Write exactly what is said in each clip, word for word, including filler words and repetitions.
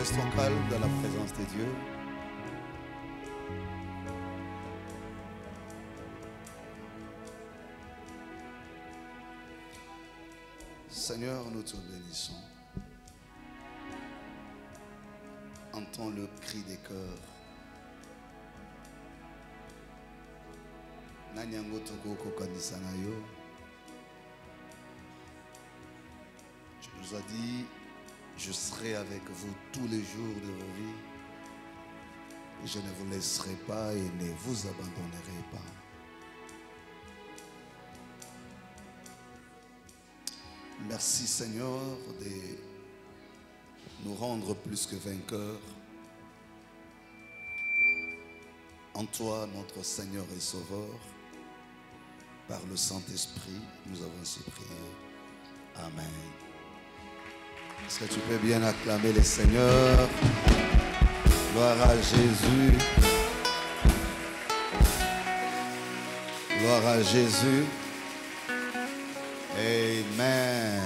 Restons calmes dans la présence de Dieu. Seigneur, nous te bénissons. Entends le cri des cœurs. Nanyango toko kokanisa na yo. Tu nous as dit, je serai avec vous tous les jours de vos vies. Et je ne vous laisserai pas et ne vous abandonnerai pas. Merci Seigneur de nous rendre plus que vainqueurs. En toi, notre Seigneur et Sauveur, par le Saint-Esprit, nous avons ainsi prié. Amen. Est-ce que tu peux bien acclamer le Seigneur? Gloire à Jésus. Gloire à Jésus. Amen.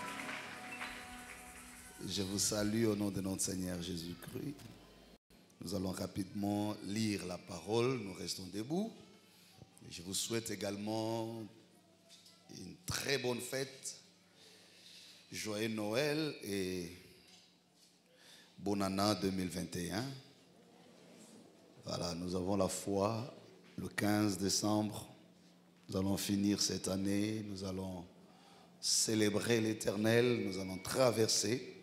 Je vous salue au nom de notre Seigneur Jésus-Christ. Nous allons rapidement lire la parole. Nous restons debout. Je vous souhaite également une très bonne fête. Joyeux Noël et bonne année deux mille vingt et un. Voilà, nous avons la foi le quinze décembre. Nous allons finir cette année. Nous allons célébrer l'Éternel. Nous allons traverser.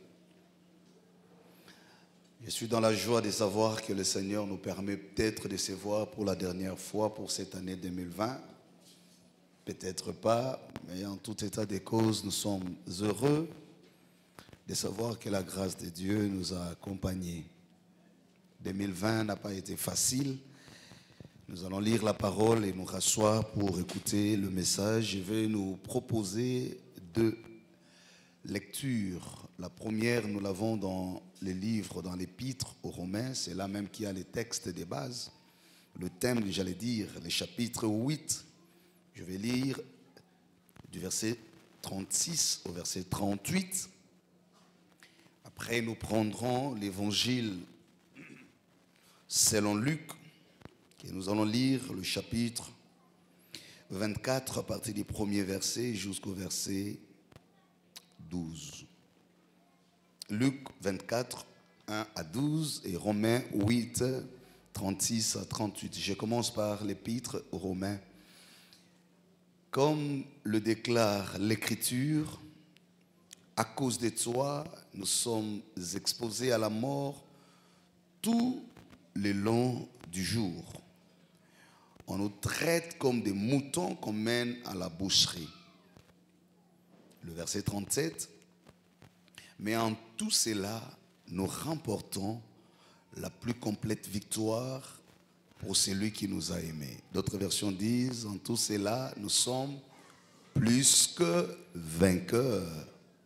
Je suis dans la joie de savoir que le Seigneur nous permet peut-être de se voir pour la dernière fois pour cette année deux mille vingt. Peut-être pas, mais en tout état de cause, nous sommes heureux de savoir que la grâce de Dieu nous a accompagnés. deux mille vingt n'a pas été facile. Nous allons lire la parole et nous rasseoir pour écouter le message. Je vais nous proposer deux lectures. La première, nous l'avons dans les livres, dans l'épître aux Romains. C'est là même qu'il y a les textes de base. Le thème, j'allais dire, le chapitre huit. Je vais lire du verset trente-six au verset trente-huit. Après, nous prendrons l'évangile selon Luc. Et nous allons lire le chapitre vingt-quatre à partir du premier verset jusqu'au verset douze. Luc vingt-quatre, un à douze et Romains huit, trente-six à trente-huit. Je commence par l'épître aux Romains. Comme le déclare l'Écriture, à cause de toi, nous sommes exposés à la mort tout le long du jour. On nous traite comme des moutons qu'on mène à la boucherie. Le verset trente-sept. Mais en tout cela, nous remportons la plus complète victoire pour celui qui nous a aimés. D'autres versions disent, en tout cela, nous sommes plus que vainqueurs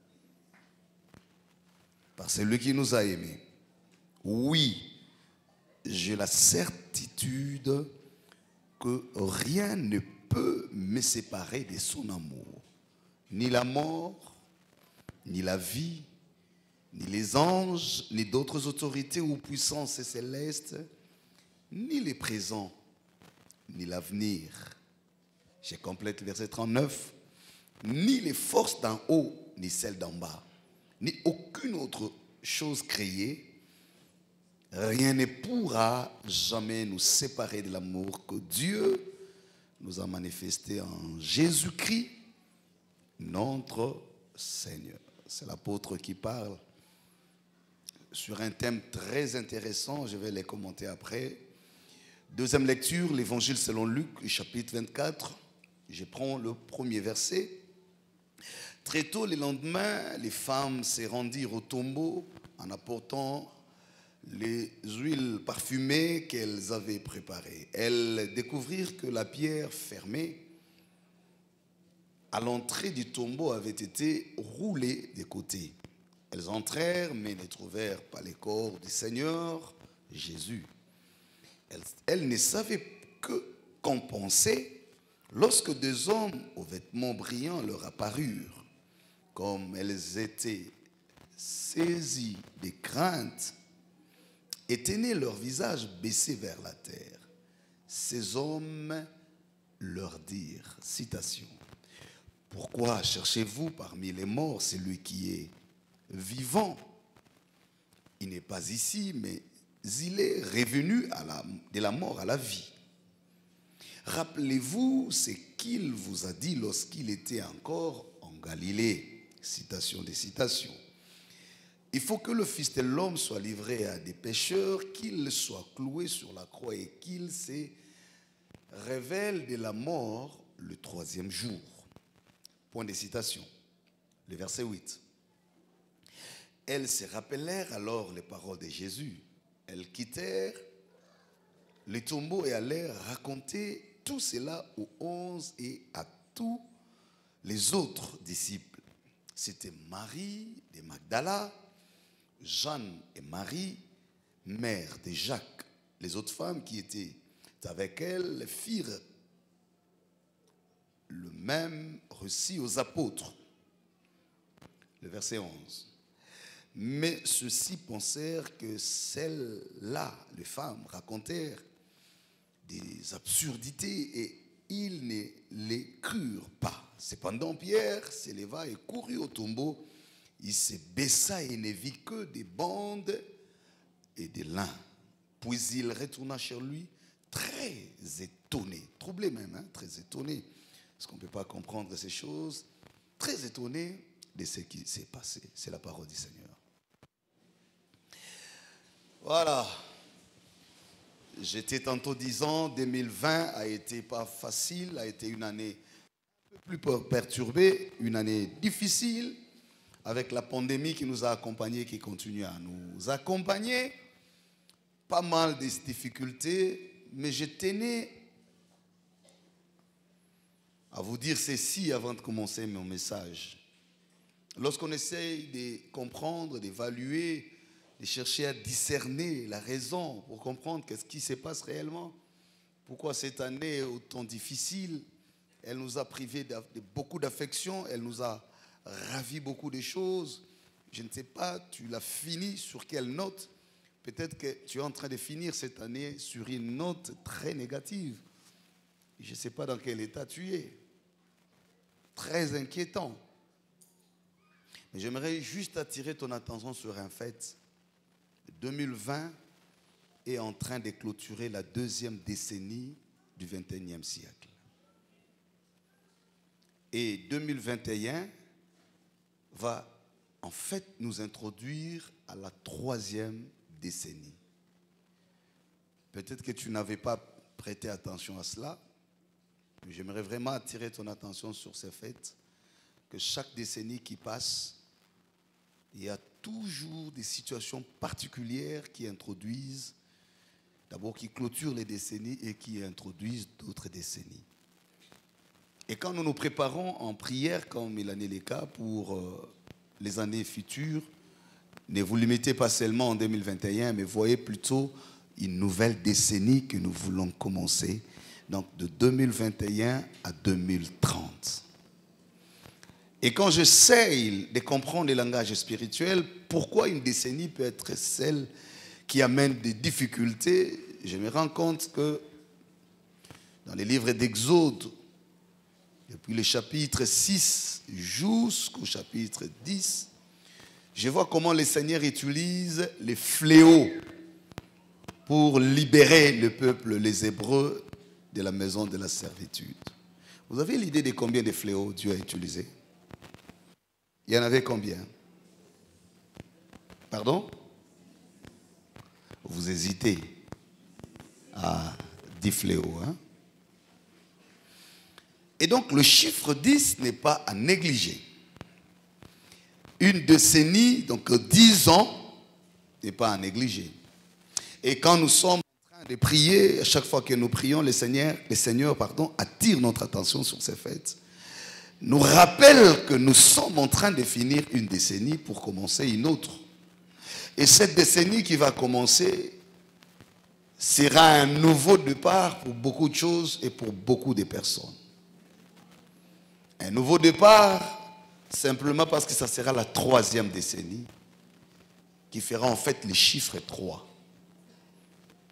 par celui qui nous a aimés. Oui, j'ai la certitude que rien ne peut me séparer de son amour. Ni la mort, ni la vie, ni les anges, ni d'autres autorités ou puissances célestes, ni les présents, ni l'avenir. Je complète le verset trente-neuf. Ni les forces d'en haut, ni celles d'en bas, ni aucune autre chose créée. Rien ne pourra jamais nous séparer de l'amour que Dieu nous a manifesté en Jésus-Christ, notre Seigneur. C'est l'apôtre qui parle sur un thème très intéressant. Je vais les commenter après. Deuxième lecture, l'évangile selon Luc, chapitre vingt-quatre. Je prends le premier verset. Très tôt le lendemain, les femmes se rendirent au tombeau en apportant les huiles parfumées qu'elles avaient préparées. Elles découvrirent que la pierre fermée à l'entrée du tombeau avait été roulée des côtés. Elles entrèrent, mais ne trouvèrent pas les corps du Seigneur Jésus. Elles, elles ne savaient que qu'en penser lorsque deux hommes aux vêtements brillants leur apparurent. Comme elles étaient saisies de crainte, et tenaient leur visage baissé vers la terre. Ces hommes leur dirent, citation, « Pourquoi cherchez-vous parmi les morts celui qui est vivant? Il n'est pas ici, mais il est revenu à la, de la mort à la vie. Rappelez-vous ce qu'il vous a dit lorsqu'il était encore en Galilée. » Citation des citations. Il faut que le Fils de l'homme soit livré à des pécheurs, qu'il soit cloué sur la croix et qu'il se révèle de la mort le troisième jour. Point de citation. Le verset huit. Elles se rappelèrent alors les paroles de Jésus. Elles quittèrent les tombeaux et allèrent raconter tout cela aux onze et à tous les autres disciples. C'était Marie de Magdala, Jeanne et Marie, mère de Jacques. Les autres femmes qui étaient avec elle firent le même récit aux apôtres. Le verset onze. Mais ceux-ci pensèrent que celles-là, les femmes, racontèrent des absurdités et ils ne les crurent pas. Cependant, Pierre s'éleva et courut au tombeau. Il se baissa et ne vit que des bandes et des lins. Puis il retourna chez lui très étonné, troublé même, hein, très étonné, parce qu'on ne peut pas comprendre ces choses, très étonné de ce qui s'est passé. C'est la parole du Seigneur. Voilà. J'étais tantôt disant, deux mille vingt a été pas facile, a été une année un peu plus perturbée, une année difficile, avec la pandémie qui nous a accompagnés, qui continue à nous accompagner. Pas mal de difficultés, mais je tenais à vous dire ceci avant de commencer mon message. Lorsqu'on essaye de comprendre, d'évaluer, de chercher à discerner la raison pour comprendre qu'est-ce qui se passe réellement, pourquoi cette année est autant difficile, elle nous a privés de beaucoup d'affection, elle nous a ravi beaucoup de choses. Je ne sais pas, tu l'as fini sur quelle note? Peut-être que tu es en train de finir cette année sur une note très négative. Je ne sais pas dans quel état tu es. Très inquiétant. Mais j'aimerais juste attirer ton attention sur un fait. deux mille vingt est en train de clôturer la deuxième décennie du vingt et unième siècle. Et deux mille vingt et un va en fait nous introduire à la troisième décennie. Peut-être que tu n'avais pas prêté attention à cela, mais j'aimerais vraiment attirer ton attention sur ce fait que chaque décennie qui passe, il y a toujours des situations particulières qui introduisent, d'abord qui clôturent les décennies et qui introduisent d'autres décennies. Et quand nous nous préparons en prière, comme il en est le cas pour euh, les années futures, ne vous limitez pas seulement en deux mille vingt et un, mais voyez plutôt une nouvelle décennie que nous voulons commencer, donc de deux mille vingt et un à deux mille trente. Et quand j'essaye de comprendre le langage spirituel, pourquoi une décennie peut être celle qui amène des difficultés, je me rends compte que dans les livres d'Exode, depuis le chapitre six jusqu'au chapitre dix, je vois comment le Seigneur utilise les fléaux pour libérer le peuple, les Hébreux, de la maison de la servitude. Vous avez l'idée de combien de fléaux Dieu a utilisé? Il y en avait combien? Pardon? Vous hésitez à dix fléaux, hein? Et donc le chiffre dix n'est pas à négliger. Une décennie, donc dix ans, n'est pas à négliger. Et quand nous sommes en train de prier, à chaque fois que nous prions, le Seigneur, le Seigneur pardon, attire notre attention sur ces fêtes. Nous rappelle que nous sommes en train de finir une décennie pour commencer une autre. Et cette décennie qui va commencer sera un nouveau départ pour beaucoup de choses et pour beaucoup de personnes. Un nouveau départ, simplement parce que ça sera la troisième décennie qui fera en fait le chiffre trois.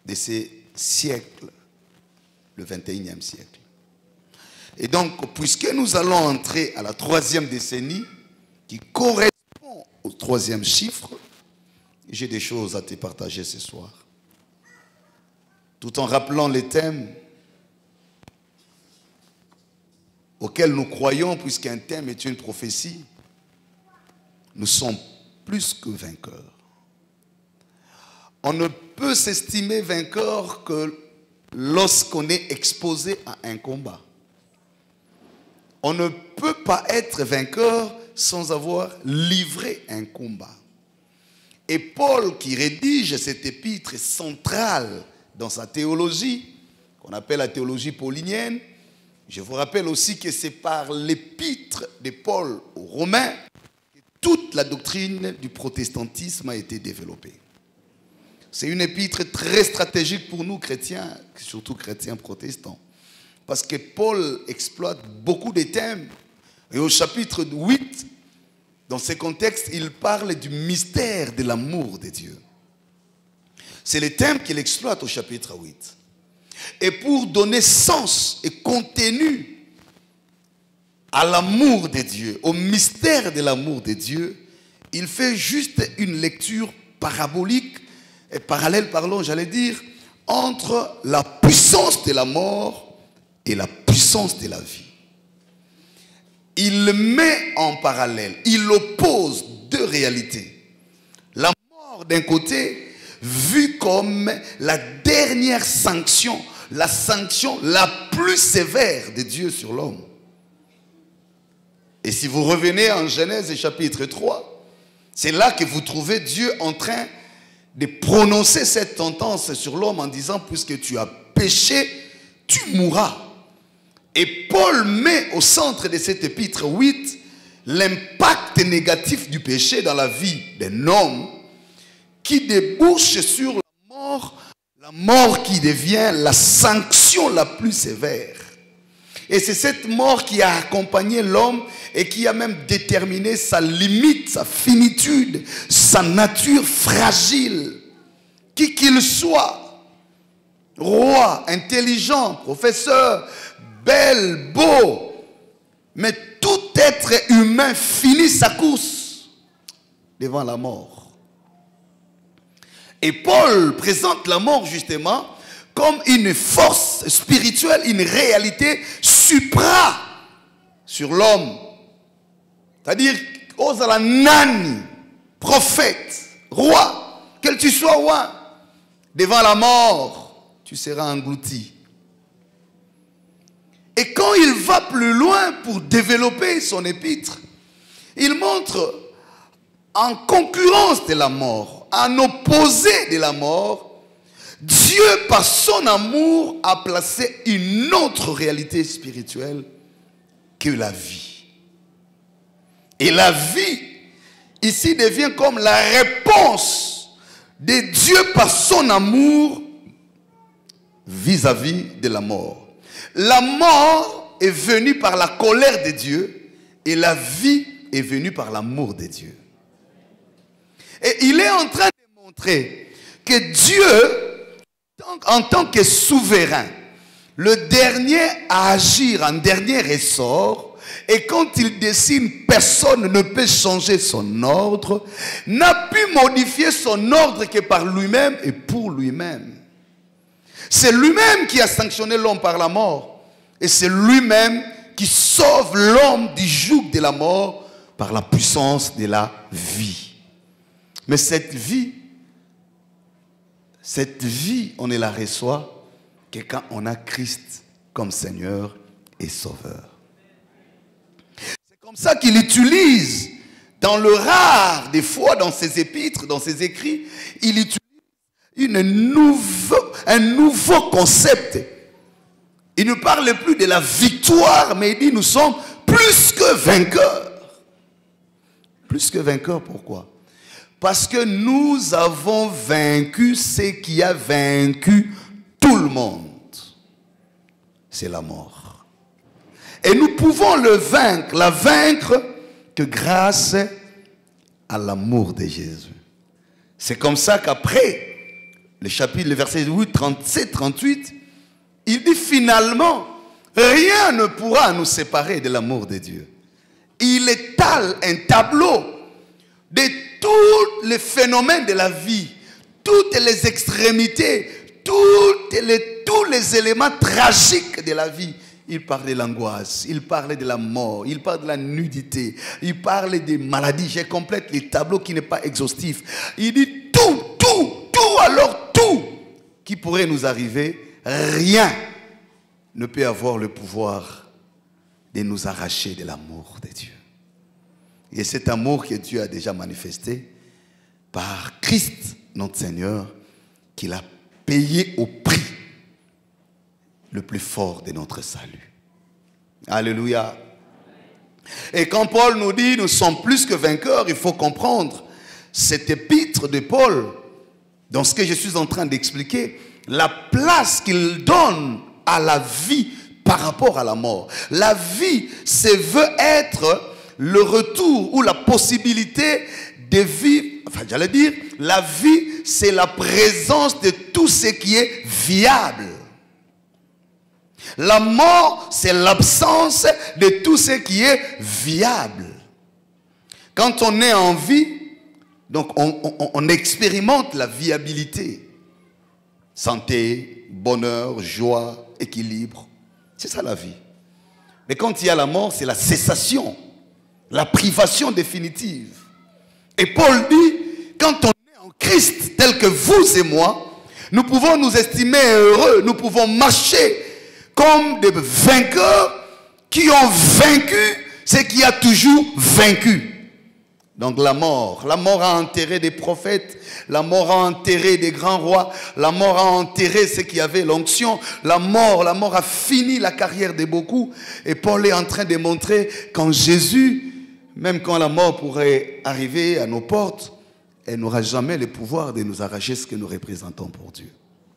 de ces siècles, le vingt et unième siècle. Et donc, puisque nous allons entrer à la troisième décennie, qui correspond au troisième chiffre, j'ai des choses à te partager ce soir. Tout en rappelant les thèmes auxquels nous croyons, puisqu'un thème est une prophétie, nous sommes plus que vainqueurs. On ne peut s'estimer vainqueur que lorsqu'on est exposé à un combat. On ne peut pas être vainqueur sans avoir livré un combat. Et Paul, qui rédige cette épître centrale dans sa théologie, qu'on appelle la théologie paulinienne, je vous rappelle aussi que c'est par l'épître de Paul aux Romains que toute la doctrine du protestantisme a été développée. C'est une épître très stratégique pour nous chrétiens, surtout chrétiens protestants. Parce que Paul exploite beaucoup de thèmes. Et au chapitre huit, dans ce contexte, il parle du mystère de l'amour de Dieu. C'est le thème qu'il exploite au chapitre huit. Et pour donner sens et contenu à l'amour de Dieu, au mystère de l'amour de Dieu, il fait juste une lecture parabolique, et parallèle, pardon, j'allais dire, entre la puissance de la mort et la puissance de la vie. Il met en parallèle, il oppose deux réalités. La mort d'un côté, vue comme la dernière sanction, la sanction la plus sévère de Dieu sur l'homme. Et si vous revenez en Genèse chapitre trois, c'est là que vous trouvez Dieu en train de prononcer cette sentence sur l'homme en disant, puisque tu as péché, tu mourras. Et Paul met au centre de cet épître huit l'impact négatif du péché dans la vie d'un homme qui débouche sur la mort, la mort qui devient la sanction la plus sévère. Et c'est cette mort qui a accompagné l'homme et qui a même déterminé sa limite, sa finitude, sa nature fragile. Qui qu'il soit, roi, intelligent, professeur, belle, beau, mais tout être humain finit sa course devant la mort. Et Paul présente la mort justement comme une force spirituelle, une réalité supra sur l'homme. C'est-à-dire, osala nani, prophète, roi, quel tu sois roi, devant la mort, tu seras englouti. Et quand il va plus loin pour développer son épître, il montre en concurrence de la mort, en opposé de la mort, Dieu, par son amour, a placé une autre réalité spirituelle que la vie. Et la vie, ici, devient comme la réponse de Dieu par son amour vis-à-vis de la mort. La mort est venue par la colère de Dieu et la vie est venue par l'amour de Dieu. Et il est en train de montrer que Dieu, en tant que souverain, le dernier à agir en dernier ressort, et quand il décide, personne ne peut changer son ordre, n'a pu modifier son ordre que par lui-même et pour lui-même. C'est lui-même qui a sanctionné l'homme par la mort. Et c'est lui-même qui sauve l'homme du joug de la mort par la puissance de la vie. Mais cette vie, cette vie, on ne la reçoit que quand on a Christ comme Seigneur et Sauveur. C'est comme ça qu'il utilise, dans le rare des fois, dans ses épîtres, dans ses écrits, il utilise une nouveau, un nouveau concept. Il ne parle plus de la victoire, mais il dit nous sommes plus que vainqueurs. Plus que vainqueurs, pourquoi? Parce que nous avons vaincu ce qui a vaincu tout le monde. C'est la mort. Et nous pouvons le vaincre, la vaincre que grâce à l'amour de Jésus. C'est comme ça qu'après le chapitre, le verset trente-sept trente-huit, il dit finalement, rien ne pourra nous séparer de l'amour de Dieu. Il étale un tableau de tous les phénomènes de la vie, toutes les extrémités, toutes les, tous les éléments tragiques de la vie. Il parle de l'angoisse, il parle de la mort, il parle de la nudité, il parle des maladies. Je complète les tableaux qui n'est pas exhaustif. Il dit tout, tout, tout, alors tout qui pourrait nous arriver, rien ne peut avoir le pouvoir de nous arracher de l'amour de Dieu. Et cet amour que Dieu a déjà manifesté par Christ, notre Seigneur, qu'il a payé au prix le plus fort de notre salut. Alléluia. Et quand Paul nous dit nous sommes plus que vainqueurs, il faut comprendre cet épître de Paul, dans ce que je suis en train d'expliquer, la place qu'il donne à la vie par rapport à la mort. La vie, c'est veut être le retour ou la possibilité de vivre, enfin j'allais dire, la vie, c'est la présence de tout ce qui est viable. La mort, c'est l'absence de tout ce qui est viable. Quand on est en vie, donc on, on, on expérimente la viabilité. Santé, bonheur, joie, équilibre. C'est ça la vie. Mais quand il y a la mort, c'est la cessation, la privation définitive. Et Paul dit, quand on est en Christ, tel que vous et moi, nous pouvons nous estimer heureux, nous pouvons marcher comme des vainqueurs qui ont vaincu ce qui a toujours vaincu. Donc la mort, la mort a enterré des prophètes, la mort a enterré des grands rois, la mort a enterré ceux qui avaient l'onction, la mort, la mort a fini la carrière de beaucoup. Et Paul est en train de montrer qu'en Jésus, même quand la mort pourrait arriver à nos portes, elle n'aura jamais le pouvoir de nous arracher ce que nous représentons pour Dieu.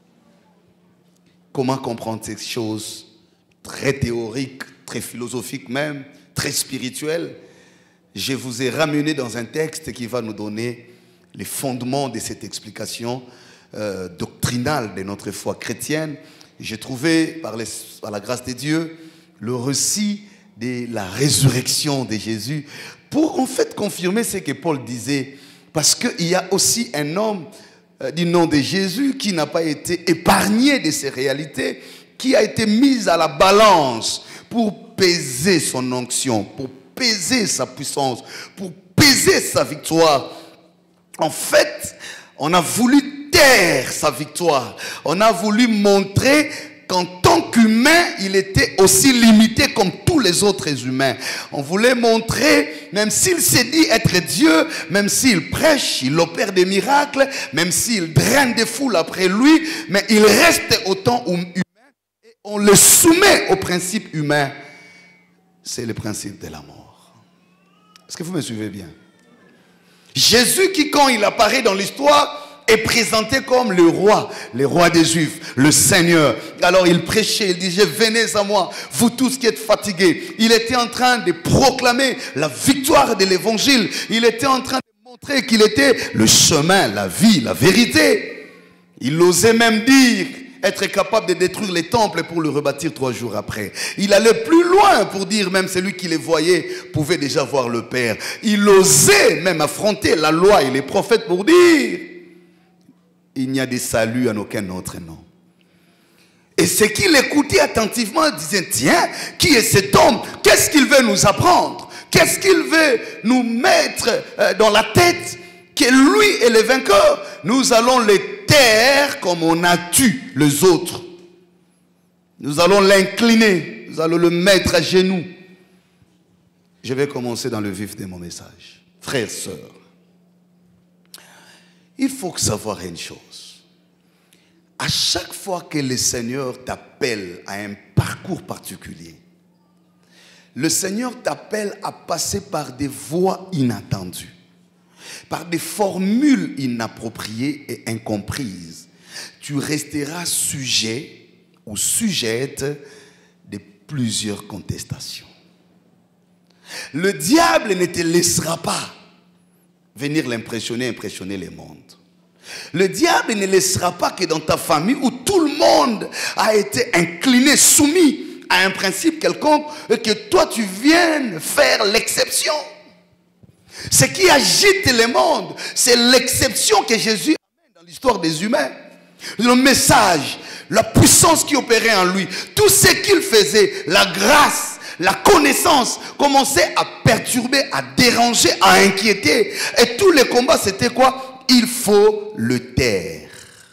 Comment comprendre ces choses très théoriques, très philosophiques même, très spirituelles? Je vous ai ramené dans un texte qui va nous donner les fondements de cette explication euh, doctrinale de notre foi chrétienne. J'ai trouvé, par, les, par la grâce de Dieu, le récit de la résurrection de Jésus pour en fait confirmer ce que Paul disait. Parce qu'il y a aussi un homme du nom de Jésus qui n'a pas été épargné de ces réalités, qui a été mis à la balance pour peser son onction, pour peser sa puissance, pour peser sa victoire. En fait, on a voulu taire sa victoire. On a voulu montrer qu'en tant qu'humain, il était aussi limité comme tous les autres humains. On voulait montrer, même s'il s'est dit être Dieu, même s'il prêche, il opère des miracles, même s'il draine des foules après lui, mais il reste autant humain et on le soumet au principe humain. C'est le principe de la mort. Est-ce que vous me suivez bien? Jésus qui, quand il apparaît dans l'histoire, est présenté comme le roi, le roi des Juifs, le Seigneur. Alors il prêchait, il disait, venez à moi, vous tous qui êtes fatigués. Il était en train de proclamer la victoire de l'évangile. Il était en train de montrer qu'il était le chemin, la vie, la vérité. Il osait même dire être capable de détruire les temples pour le rebâtir trois jours après. Il allait plus loin pour dire même celui qui les voyait pouvait déjà voir le Père. Il osait même affronter la loi et les prophètes pour dire il n'y a de salut en aucun autre nom. Et ce qu'il écoutait attentivement disait, tiens, qui est cet homme? Qu'est-ce qu'il veut nous apprendre? Qu'est-ce qu'il veut nous mettre dans la tête? Que lui est le vainqueur. Nous allons le taire comme on a tué les autres. Nous allons l'incliner. Nous allons le mettre à genoux. Je vais commencer dans le vif de mon message. Frères, sœurs, il faut savoir une chose. À chaque fois que le Seigneur t'appelle à un parcours particulier, le Seigneur t'appelle à passer par des voies inattendues, par des formules inappropriées et incomprises. Tu resteras sujet ou sujette de plusieurs contestations. Le diable ne te laissera pas venir l'impressionner, impressionner les mondes. Le diable ne laissera pas que dans ta famille où tout le monde a été incliné, soumis à un principe quelconque, et que toi tu viennes faire l'exception. Ce qui agite le monde, c'est l'exception que Jésus amène dans l'histoire des humains. Le message, la puissance qui opérait en lui, tout ce qu'il faisait, la grâce, la connaissance commençait à perturber, à déranger, à inquiéter. Et tous les combats, c'était quoi? Il faut le taire.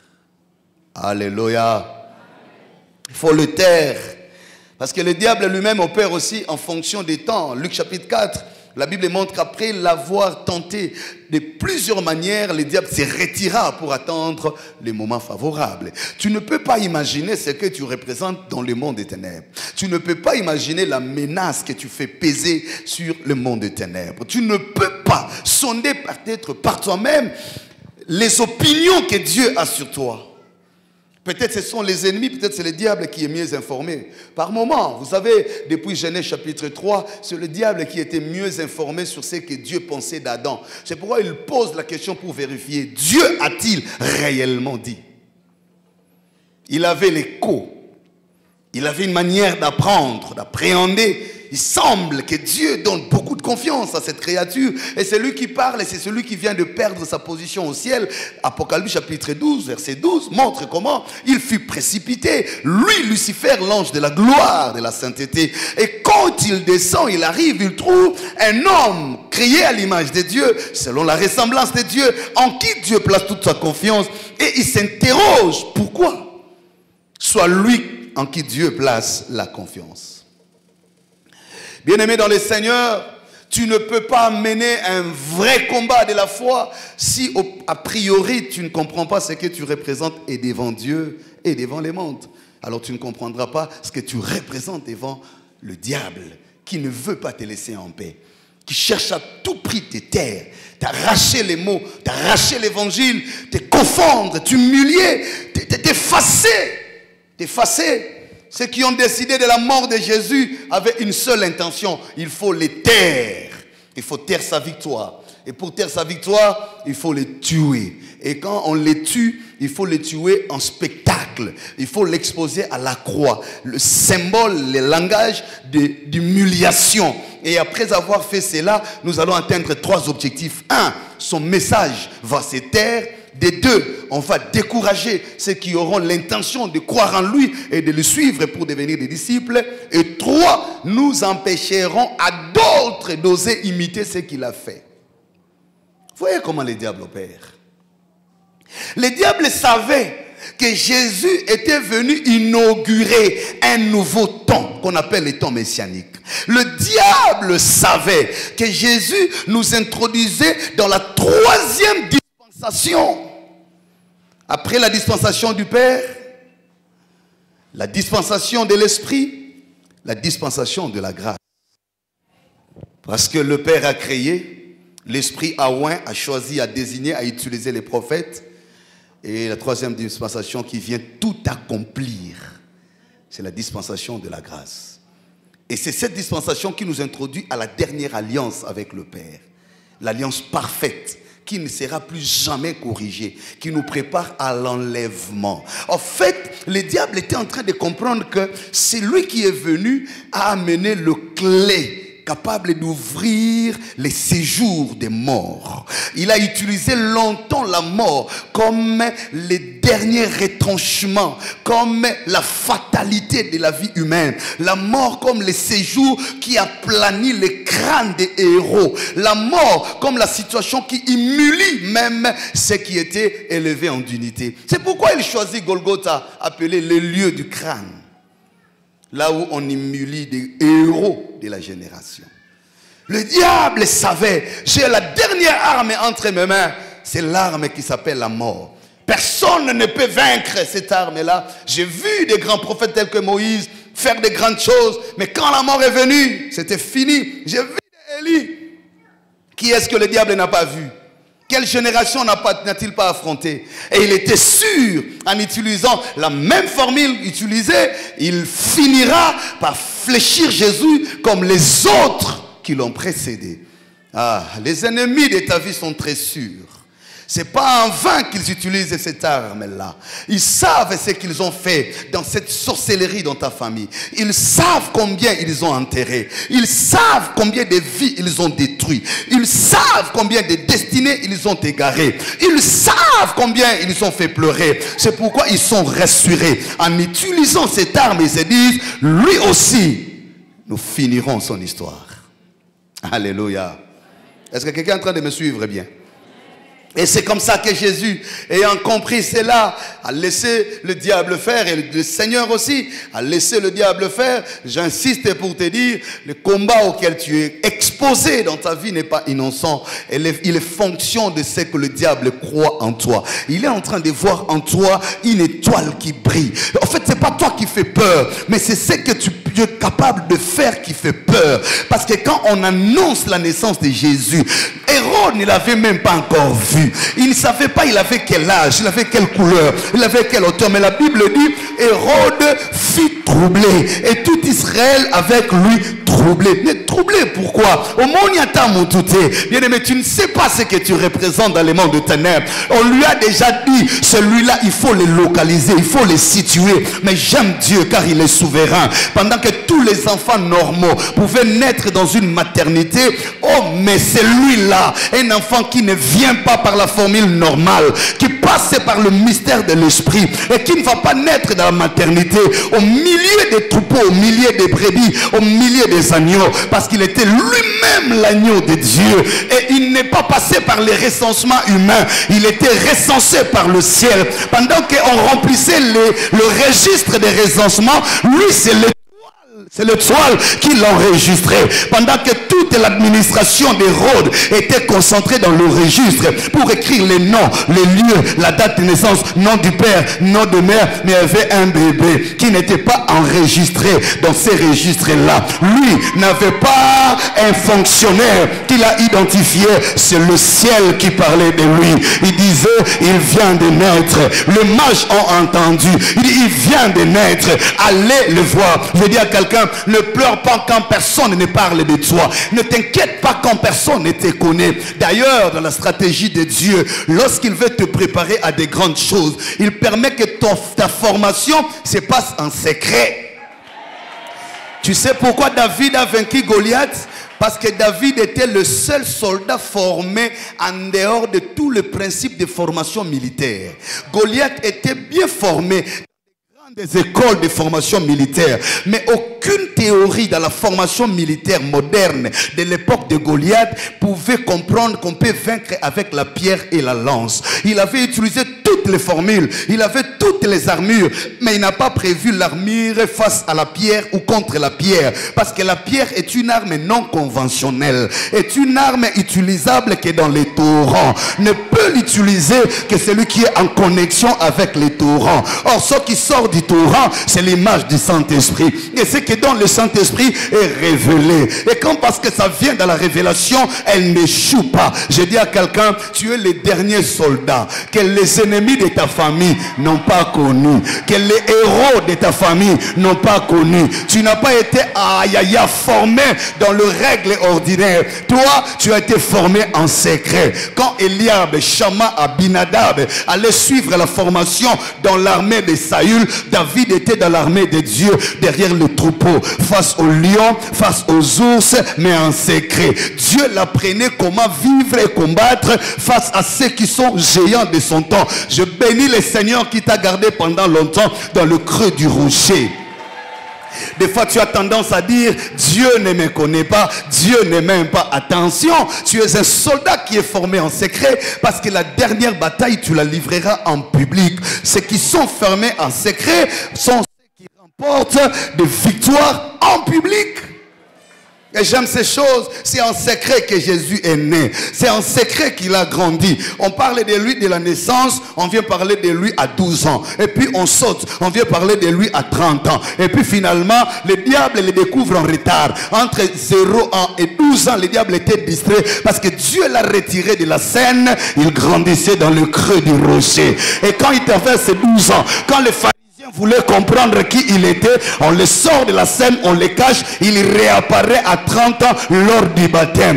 Alléluia. Il faut le taire. Parce que le diable lui-même opère aussi en fonction des temps. Luc chapitre quatre, la Bible montre qu'après l'avoir tenté de plusieurs manières, le diable se retira pour attendre les moments favorables. Tu ne peux pas imaginer ce que tu représentes dans le monde des ténèbres. Tu ne peux pas imaginer la menace que tu fais peser sur le monde des ténèbres. Tu ne peux pas sonder peut-être par toi-même les opinions que Dieu a sur toi. Peut-être ce sont les ennemis, peut-être c'est le diable qui est mieux informé. Par moment, vous savez, depuis Genèse chapitre trois, c'est le diable qui était mieux informé sur ce que Dieu pensait d'Adam. C'est pourquoi il pose la question pour vérifier. Dieu a-t-il réellement dit? Il avait l'écho. Il avait une manière d'apprendre, d'appréhender. Il semble que Dieu donne beaucoup de confiance à cette créature. Et c'est lui qui parle et c'est celui qui vient de perdre sa position au ciel. Apocalypse chapitre douze, verset douze, montre comment il fut précipité. Lui, Lucifer, l'ange de la gloire, de la sainteté. Et quand il descend, il arrive, il trouve un homme créé à l'image de Dieu, selon la ressemblance de Dieu, en qui Dieu place toute sa confiance. Et il s'interroge, pourquoi? Soit lui en qui Dieu place la confiance. Bien-aimé dans le Seigneur, tu ne peux pas mener un vrai combat de la foi si a priori tu ne comprends pas ce que tu représentes et devant Dieu et devant les mondes. Alors tu ne comprendras pas ce que tu représentes devant le diable qui ne veut pas te laisser en paix, qui cherche à tout prix te taire, t'arracher les mots, t'arracher l'évangile, te confondre, t'humilier, t'effacer, t'effacer. Ceux qui ont décidé de la mort de Jésus avaient une seule intention. Il faut les taire. Il faut taire sa victoire. Et pour taire sa victoire, il faut les tuer. Et quand on les tue, il faut les tuer en spectacle. Il faut l'exposer à la croix. Le symbole, le langage d'humiliation. Et après avoir fait cela, nous allons atteindre trois objectifs. Un, son message va se taire. Des deux, on va décourager ceux qui auront l'intention de croire en lui et de le suivre pour devenir des disciples. Et trois, nous empêcherons à d'autres d'oser imiter ce qu'il a fait. Vous voyez comment le diable opère. Le diable savait que Jésus était venu inaugurer un nouveau temps qu'on appelle le temps messianique. Le diable savait que Jésus nous introduisait dans la troisième dispensation. Après la dispensation du Père, la dispensation de l'Esprit, la dispensation de la grâce. Parce que le Père a créé, l'Esprit a oint, a choisi, a désigné, a utilisé les prophètes. Et la troisième dispensation qui vient tout accomplir, c'est la dispensation de la grâce. Et c'est cette dispensation qui nous introduit à la dernière alliance avec le Père. L'alliance parfaite, qui ne sera plus jamais corrigée, qui nous prépare à l'enlèvement. En fait, le diable était en train de comprendre que c'est lui qui est venu à amener le clé capable d'ouvrir les séjours des morts. Il a utilisé longtemps la mort comme les derniers retranchements, comme la fatalité de la vie humaine. La mort comme les séjours qui aplanit les crânes des héros. La mort comme la situation qui humilie même ceux qui étaient élevés en dignité. C'est pourquoi il choisit Golgotha, appelé le lieu du crâne. Là où on humilie des héros de la génération. Le diable savait, j'ai la dernière arme entre mes mains, c'est l'arme qui s'appelle la mort. Personne ne peut vaincre cette arme-là. J'ai vu des grands prophètes tels que Moïse faire de grandes choses, mais quand la mort est venue, c'était fini. J'ai vu Élie. Qui est-ce que le diable n'a pas vu? Quelle génération n'a-t-il pas affronté? Et il était sûr, en utilisant la même formule utilisée, il finira par fléchir Jésus comme les autres qui l'ont précédé. Ah, les ennemis de ta vie sont très sûrs. C'est pas en vain qu'ils utilisent cette arme-là. Ils savent ce qu'ils ont fait dans cette sorcellerie dans ta famille. Ils savent combien ils ont enterré. Ils savent combien de vies ils ont détruit. Ils savent combien de destinées ils ont égarées. Ils savent combien ils ont fait pleurer. C'est pourquoi ils sont rassurés. En utilisant cette arme, ils se disent, lui aussi, nous finirons son histoire. Alléluia. Est-ce que quelqu'un est en train de me suivre bien? Et c'est comme ça que Jésus, ayant compris cela, a laissé le diable faire, et le Seigneur aussi a laissé le diable faire. J'insiste pour te dire, le combat auquel tu es exposé dans ta vie n'est pas innocent. Il est, il est fonction de ce que le diable croit en toi. Il est en train de voir en toi une étoile qui brille. En fait, c'est pas toi qui fais peur, mais c'est ce que tu es capable de faire qui fait peur. Parce que quand on annonce la naissance de Jésus, Hérode ne l'avait même pas encore vu. Il ne savait pas il avait quel âge, il avait quelle couleur, il avait quelle hauteur. Mais la Bible dit, Hérode fit troubler et tout Israël avec lui troublé. Mais troublé pourquoi? Au monde bien aimé, tu ne sais pas ce que tu représentes dans les mondes de ténèbres. On lui a déjà dit, celui-là il faut le localiser, il faut le situer. Mais j'aime Dieu car il est souverain. Pendant que tous les enfants normaux pouvaient naître dans une maternité, oh mais c'est lui-là, un enfant qui ne vient pas par la formule normale, qui passe par le mystère de l'esprit et qui ne va pas naître dans la maternité au milieu des troupeaux, au milieu des brebis, au milieu des agneaux, parce qu'il était lui-même l'agneau de Dieu et il n'est pas passé par les recensements humains, il était recensé par le ciel. Pendant qu'on remplissait les, le registre des recensements, lui c'est le C'est l'étoile qui l'enregistrait. Pendant que toute l'administration d'Hérode était concentrée dans le registre pour écrire les noms, les lieux, la date de naissance, nom du père, nom de mère, mais il y avait un bébé qui n'était pas enregistré dans ces registres-là. Lui n'avait pas un fonctionnaire qui l'a identifié. C'est le ciel qui parlait de lui. Il disait, il vient de naître. Les mages ont entendu. Il dit, il vient de naître. Allez le voir. Je dis à quelqu'un, ne pleure pas quand personne ne parle de toi. Ne t'inquiète pas quand personne ne te connaît. D'ailleurs, dans la stratégie de Dieu, lorsqu'il veut te préparer à des grandes choses, il permet que ton, ta formation se passe en secret. Tu sais pourquoi David a vaincu Goliath? Parce que David était le seul soldat formé en dehors de tout le principe de formation militaire. Goliath était bien formé des écoles de formation militaire, mais aucune théorie dans la formation militaire moderne de l'époque de Goliath pouvait comprendre qu'on peut vaincre avec la pierre et la lance. Il avait utilisé toutes les formules, il avait toutes les armures, mais il n'a pas prévu l'armure face à la pierre ou contre la pierre, parce que la pierre est une arme non conventionnelle, est une arme utilisable que dans les torrents, ne peut l'utiliser que celui qui est en connexion avec les torrents. Or, ce qui sort du torrent, c'est l'image du Saint-Esprit. Et ce qui dans le Saint-Esprit est révélé. Et quand parce que ça vient dans la révélation, elle n'échoue pas. Je dis à quelqu'un, tu es le dernier soldat que les ennemis de ta famille n'ont pas connu, que les héros de ta famille n'ont pas connu. Tu n'as pas été aïe aïe formé dans le règle ordinaire. Toi, tu as été formé en secret. Quand Eliab, Shama, Abinadab allaient suivre la formation dans l'armée de Saül, David était dans l'armée de Dieu, derrière le troupeau, face aux lions, face aux ours, mais en secret. Dieu l'apprenait comment vivre et combattre face à ceux qui sont géants de son temps. Je bénis le Seigneur qui t'a gardé pendant longtemps dans le creux du rocher. Des fois tu as tendance à dire Dieu ne me connaît pas, Dieu ne m'aime pas. Attention, tu es un soldat qui est formé en secret, parce que la dernière bataille tu la livreras en public. Ceux qui sont formés en secret sont ceux qui remportent des victoires en public. Et j'aime ces choses. C'est en secret que Jésus est né. C'est en secret qu'il a grandi. On parle de lui de la naissance, on vient parler de lui à douze ans. Et puis on saute, on vient parler de lui à trente ans. Et puis finalement, le diable le découvre en retard. Entre zéro ans et douze ans, le diable était distrait parce que Dieu l'a retiré de la scène. Il grandissait dans le creux du rocher. Et quand il traverse ses douze ans, quand les pharisiens voulait comprendre qui il était, on le sort de la scène, on le cache, il réapparaît à trente ans lors du baptême.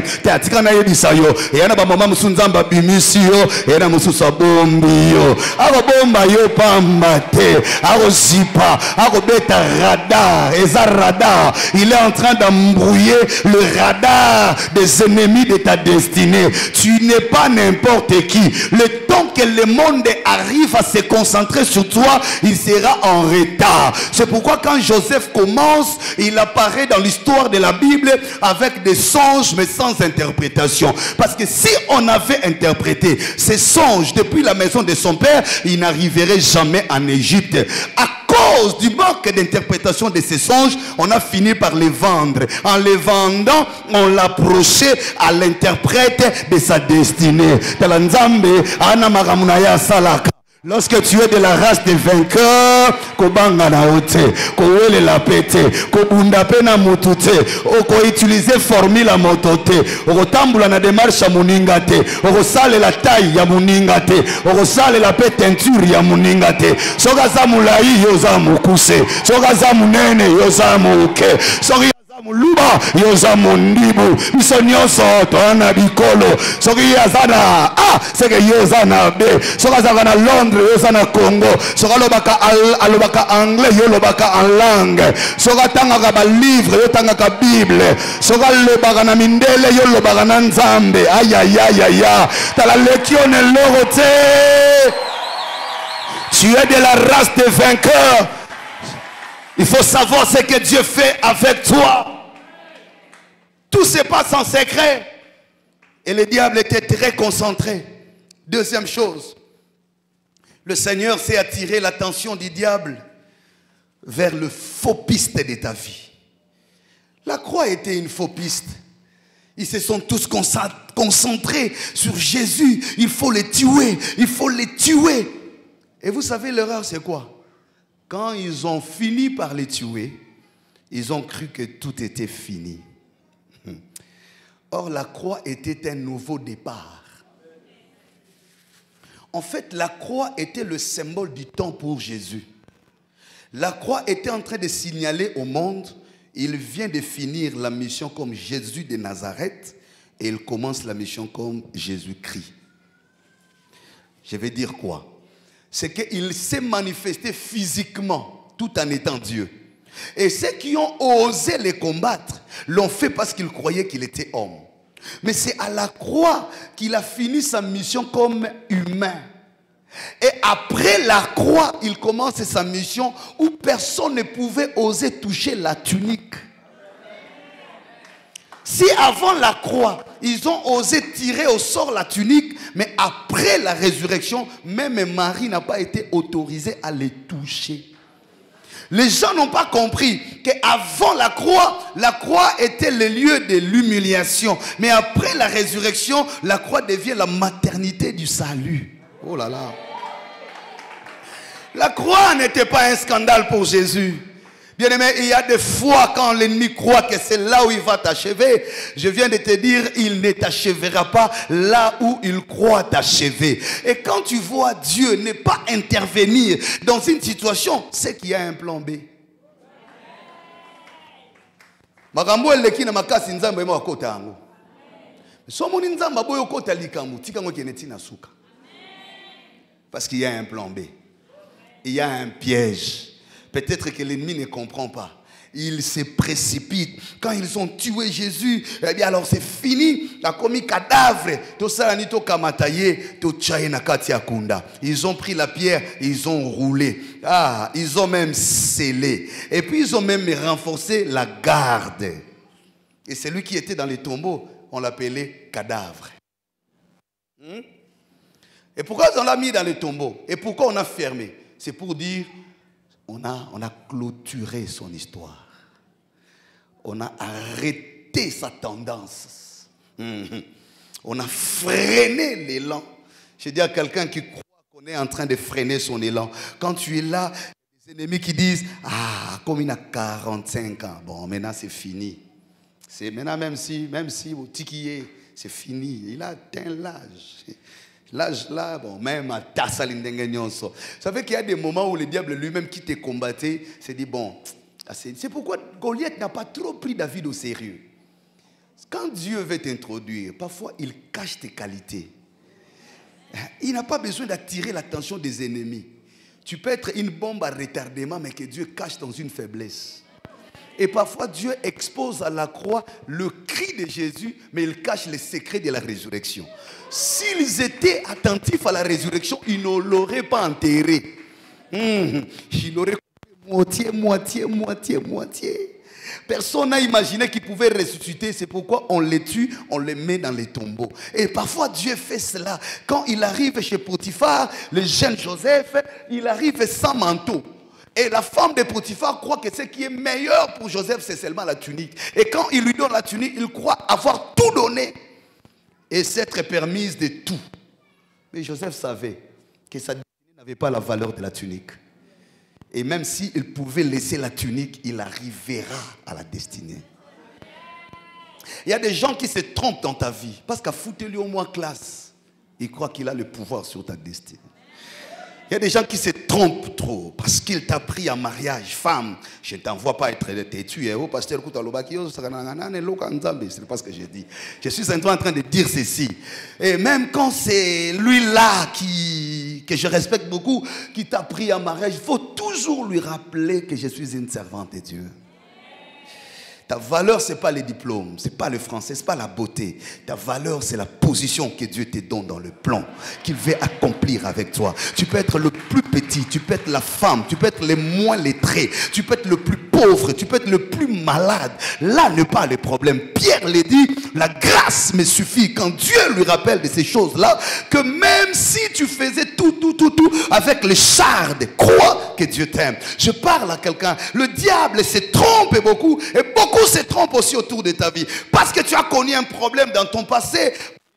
Il est en train d'embrouiller le radar des ennemis de ta destinée. Tu n'es pas n'importe qui. Le temps que le monde arrive à se concentrer sur toi, il sera en retard. C'est pourquoi quand Joseph commence, il apparaît dans l'histoire de la Bible avec des songes mais sans interprétation. Parce que si on avait interprété ces songes depuis la maison de son père, il n'arriverait jamais en Égypte. À cause du manque d'interprétation de ces songes, on a fini par les vendre. En les vendant, on l'approchait à l'interprète de sa destinée. Lorsque tu es de la race des vainqueurs, kobanga na ote, kowele la pete, kobunda pena motute, oko utiliser formule la motote, oko tambula na démarche ya muninga te, oko sale la taille ya muninga te, oko sale la pe teinture ya muninga te. Soka za mulai yoza mukuse, soka za munene yoza muke, soka Muluba yoza mundibu misonyoso toana bikolo soki yazana ah seke yoza na be soka za na Londres yoza na Congo soka lobaka alobaka anglais yo lobaka en langue soka tanga ka ba livre yo tanga ka bible soka lobaka na mindele yo lobaka na nzambe aya ya ya ya tala lekione lorote. Tu es de la race des vainqueurs. Il faut savoir ce que Dieu fait avec toi. Tout se passe en secret. Et le diable était très concentré. Deuxième chose, le Seigneur s'est attiré l'attention du diable vers le faux piste de ta vie. La croix était une faux piste. Ils se sont tous concentrés sur Jésus. Il faut le tuer. Il faut le tuer. Et vous savez l'erreur c'est quoi? Quand ils ont fini par les tuer, ils ont cru que tout était fini. Or, la croix était un nouveau départ. En fait, la croix était le symbole du temps pour Jésus. La croix était en train de signaler au monde, il vient de finir la mission comme Jésus de Nazareth et il commence la mission comme Jésus-Christ. Je vais dire quoi? C'est qu'il s'est manifesté physiquement tout en étant Dieu. Et ceux qui ont osé les combattre l'ont fait parce qu'ils croyaient qu'il était homme. Mais c'est à la croix qu'il a fini sa mission comme humain. Et après la croix, il commence sa mission où personne ne pouvait oser toucher la tunique. Si avant la croix, ils ont osé tirer au sort la tunique, mais après la résurrection, même Marie n'a pas été autorisée à les toucher. Les gens n'ont pas compris qu'avant la croix, la croix était le lieu de l'humiliation. Mais après la résurrection, la croix devient la maternité du salut. Oh là là. La croix n'était pas un scandale pour Jésus. Bien aimé, il y a des fois quand l'ennemi croit que c'est là où il va t'achever. Je viens de te dire, il ne t'achèvera pas là où il croit t'achever. Et quand tu vois Dieu ne pas intervenir dans une situation, c'est qu'il y a un plan B. Makambo eleki na makasi nzambe mo akota yango. Somo ni nzamba boyo kota likambo tika ngo keneti na suka. Parce qu'il y a un plan B. Il y a un piège. Peut-être que l'ennemi ne comprend pas. Il se précipite. Quand ils ont tué Jésus, eh bien alors c'est fini. Il a commis cadavre. Ils ont pris la pierre, ils ont roulé. Ah, ils ont même scellé. Et puis ils ont même renforcé la garde. Et celui qui était dans les tombeaux, on l'appelait cadavre. Hmm? Et pourquoi on l'a mis dans les tombeaux? Et pourquoi on a fermé? C'est pour dire... On a, on a clôturé son histoire. On a arrêté sa tendance. Mmh. On a freiné l'élan. Je dis à quelqu'un qui croit qu'on est en train de freiner son élan. Quand tu es là, les ennemis qui disent « Ah, comme il a quarante-cinq ans, bon, maintenant c'est fini. » C'est maintenant, même si, même si au tiquier, c'est fini. Il a atteint l'âge. Là, là, bon, même à Tassalindengenionso. Ça fait qu'il y a des moments où le diable lui-même qui te combattait s'est dit, bon, c'est pourquoi Goliath n'a pas trop pris David au sérieux. Quand Dieu veut t'introduire, parfois il cache tes qualités. Il n'a pas besoin d'attirer l'attention des ennemis. Tu peux être une bombe à retardement, mais que Dieu cache dans une faiblesse. Et parfois, Dieu expose à la croix le cri de Jésus, mais il cache les secrets de la résurrection. S'ils étaient attentifs à la résurrection, ils ne l'auraient pas enterré. Mmh. Ils l'auraient coupé moitié, moitié, moitié, moitié. Personne n'a imaginé qu'il pouvait ressusciter. C'est pourquoi on les tue, on les met dans les tombeaux. Et parfois Dieu fait cela. Quand il arrive chez Potiphar, le jeune Joseph, il arrive sans manteau. Et la femme de Potiphar croit que ce qui est meilleur pour Joseph, c'est seulement la tunique. Et quand il lui donne la tunique, il croit avoir tout donné et s'être permise de tout. Mais Joseph savait que sa destinée n'avait pas la valeur de la tunique. Et même s'il pouvait laisser la tunique, il arrivera à la destinée. Il y a des gens qui se trompent dans ta vie. Parce qu'à foutre-lui au moins classe, il croit qu'il a le pouvoir sur ta destinée. Il y a des gens qui se trompent trop parce qu'il t'a pris en mariage. Femme, je ne t'envoie pas être têtu. Oh, pasteur, c'est pas ce que j'ai dit. Je suis en train de dire ceci. Et même quand c'est lui-là qui, que je respecte beaucoup, qui t'a pris en mariage, il faut toujours lui rappeler que je suis une servante de Dieu. Ta valeur, ce n'est pas les diplômes, ce n'est pas le français, ce n'est pas la beauté. Ta valeur, c'est la position que Dieu te donne dans le plan, qu'il veut accomplir avec toi. Tu peux être le plus petit, tu peux être la femme, tu peux être le moins lettré, tu peux être le plus pauvre, tu peux être le plus malade. Là n'est pas le problème. Pierre le dit, la grâce me suffit. Quand Dieu lui rappelle de ces choses-là, que même si tu faisais tout, tout, tout, tout, avec le char de croix, que Dieu t'aime. Je parle à quelqu'un, le diable se trompe beaucoup, et beaucoup se trompent aussi autour de ta vie. Parce que tu as connu un problème dans ton passé.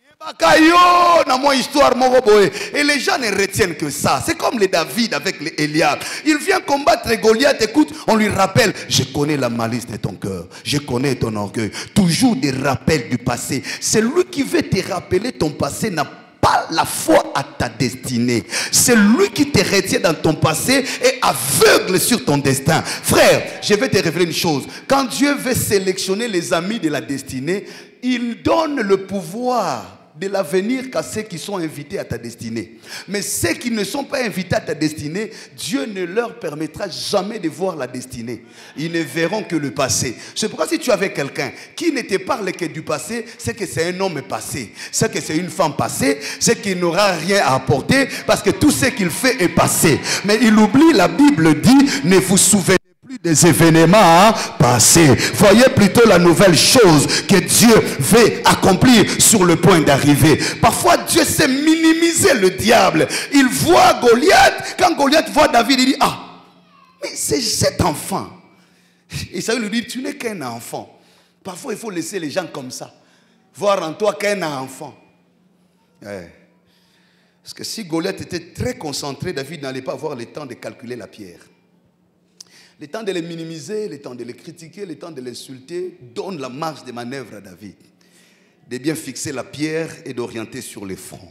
Et les gens ne retiennent que ça. C'est comme les David avec les Eliab. Il vient combattre Goliath. Écoute, on lui rappelle, je connais la malice de ton cœur, je connais ton orgueil. Toujours des rappels du passé. C'est lui qui veut te rappeler ton passé n'a pas la foi à ta destinée. C'est lui qui te retient dans ton passé et aveugle sur ton destin. Frère, je vais te révéler une chose. Quand Dieu veut sélectionner les amis de la destinée, il donne le pouvoir de l'avenir qu'à ceux qui sont invités à ta destinée. Mais ceux qui ne sont pas invités à ta destinée, Dieu ne leur permettra jamais de voir la destinée. Ils ne verront que le passé. C'est pourquoi si tu avais quelqu'un qui ne te parle que du passé, c'est que c'est un homme passé, c'est que c'est une femme passée, c'est qu'il n'aura rien à apporter parce que tout ce qu'il fait est passé. Mais il oublie, la Bible dit, ne vous souvenez plus des événements hein, passés. Voyez plutôt la nouvelle chose que Dieu veut accomplir sur le point d'arriver. Parfois, Dieu sait minimiser le diable. Il voit Goliath. Quand Goliath voit David, il dit, ah, mais c'est cet enfant. Et ça lui dit, tu n'es qu'un enfant. Parfois, il faut laisser les gens comme ça. Voir en toi qu'un enfant. Ouais. Parce que si Goliath était très concentré, David n'allait pas avoir le temps de calculer la pierre. Le temps de les minimiser, le temps de les critiquer, le temps de les insulter, donne la marge de manœuvre à David. De bien fixer la pierre et d'orienter sur les fronts.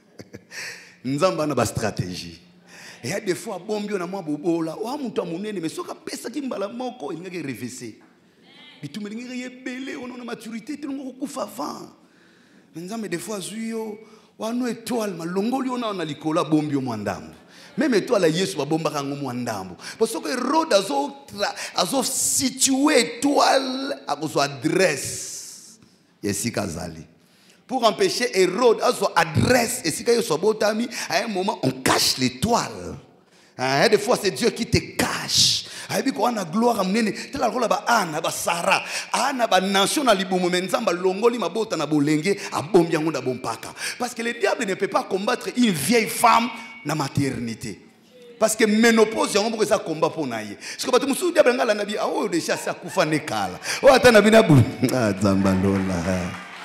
Nous avons une stratégie. Et il y a des fois, bon, on a moi bobo là, on a monté mon nez, mais ce qu'on pèse qui mbala moko, il y a des révessés. Mais tout le monde est belé, on a une maturité, tout le monde est avant. Nous avons des fois, on a une étoile, mais l'ongoli on a l'ikola bombio mandam. Même étoile, Yesu va bomba kango mwandambo. Parce que Hérode a situé étoile à son adresse. Yesi kazali. Pour empêcher Hérode à son adresse, et si quand il soit botami, à un moment on cache l'étoile. Hein, des fois c'est Dieu qui te cache. Aibi ko ana gloire mnene tela rola ba ana ba Sarah ana ba nation na libumu menzamba longoli mabota na bolenge abombi yango na bompaka. Parce que le diable ne peut pas combattre une vieille femme na maternité. Parce que ménopause yango boko ça combat pour naie. Parce que bato musu diable ngala nabi ah oh déjà ça kufa nekala. Oh ata nabi na bu ah zamba lola.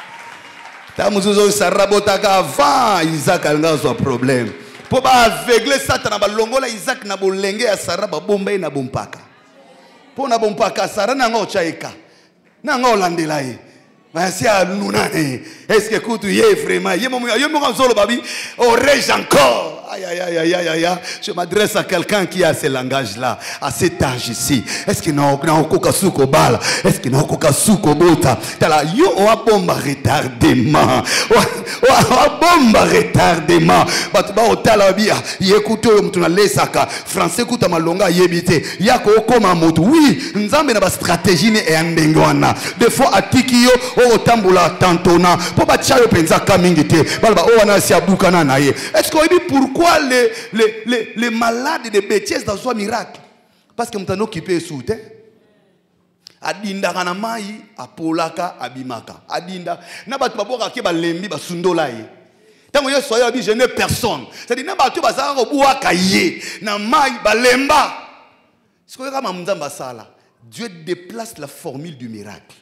Ta musu zo sarabota ka avant Isaac alanga so problème. Pour pas aveugler Satan na longola Isaac na bolenge ya Sarah ba bomba na bompaka. Pour na bompaka Sarah na ngo chaika. Na ngo landela ye. Est-ce que écoute, il est vraiment, il est aurais-je encore? Aïe, aïe, aïe, aïe, aïe, aïe. Je m'adresse à quelqu'un qui a ce langage-là, à cet âge ici. Est-ce qu'il n'a aucun souko bal? Est-ce qu'il n'a aucun souko bota? Tala, yo, on a bomba retardement. On a bomba retardement. Batuba otala bia, yekuto mtuna lesaka. Français kuta malonga yebite. Yako okoma moto. Oui, nzambe na ba stratégie ne e andengwana. Des fois atikio o tambula tantona. Po ba chayo penza kamingite. Balba o wana si abukana na ye. Est-ce qu'on dit pourquoi Pourquoi les, les, les, les malades de bêtises dans un miracle? Parce que nous sommes occupés sous terre. Adinda kanamai apolaka abimaka. Adinda na batu baboka ke balembi basundola ye. Tango yo soya bi je n'ai personne. C'est-à-dire na batu bazaka ko buaka ye na mai balemba. Ce que kama mzamba sala, Dieu déplace la formule du miracle.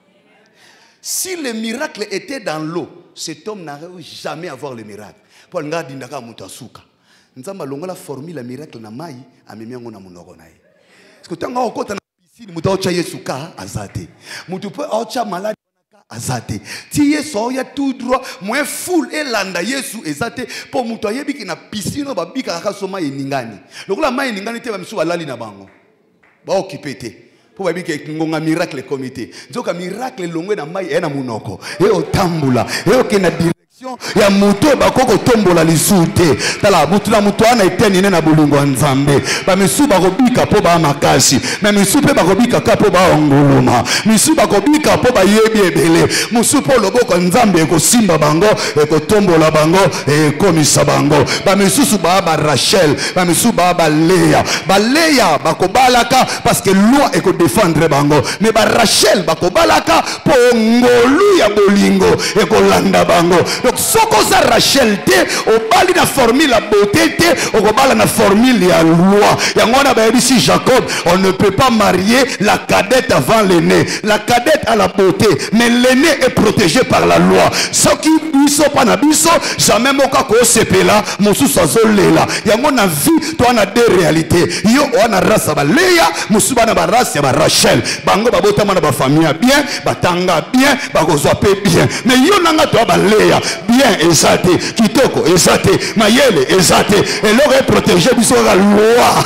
Si le miracle était dans l'eau, cet homme n'aurait jamais à voir le miracle. Paul nga dindaka mutasuka. Nzamba longola formule la miracle na mai amemiango na munoko na ye. Parce que tanga okota na piscine muta ocha yesuka azate. Mutu pe ocha malade azate. Ti yeso ya tout droit moins full et landa yesu ezate pour mutu ayebi ki na piscine ba bika ka soma yeningani. Longola mai yeningani te ba misu balali na bango. Ba okipete. Pour babi ke ngonga miracle comité. Nzoka miracle longwe na mai ena munoko. E otambula. E okena ya muto bakoko tombola lisute tala mutu na mutu ana eteni na bulungu nzambe ba misu bakobika po ba makasi na misu pe bakobika ka po ba ongoloma misu bakobika po ba yebi ebele musu po loboko nzambe ko simba bango e ko tombola bango e komisa bango ba misu ba ba Rachel ba misu ba ba Léa ba Léa bakobalaka parce que loi e ko défendre bango mais ba Rachel bakobalaka po ngolu ya bolingo e ko landa bango. Donc soko za Rachel te obali na formule la beauté te okobala na formule ya loi yango na ba ici Jacob on ne peut pas marier la cadette avant l'aîné. La cadette a la beauté mais l'aîné est protégé par la loi. Soki biso pa na biso jamais moka ko sepela mosusu azolela yango na vie to na deux réalités yo ona race ba Léa mosusu na ba race ya ba Rachel bango babotama na ba famille bien batanga bien bakozwa pe bien mais yo nanga to ba Léa bien exaté, kitoko exaté, mayele exaté, et l'or est protégé biso la loi.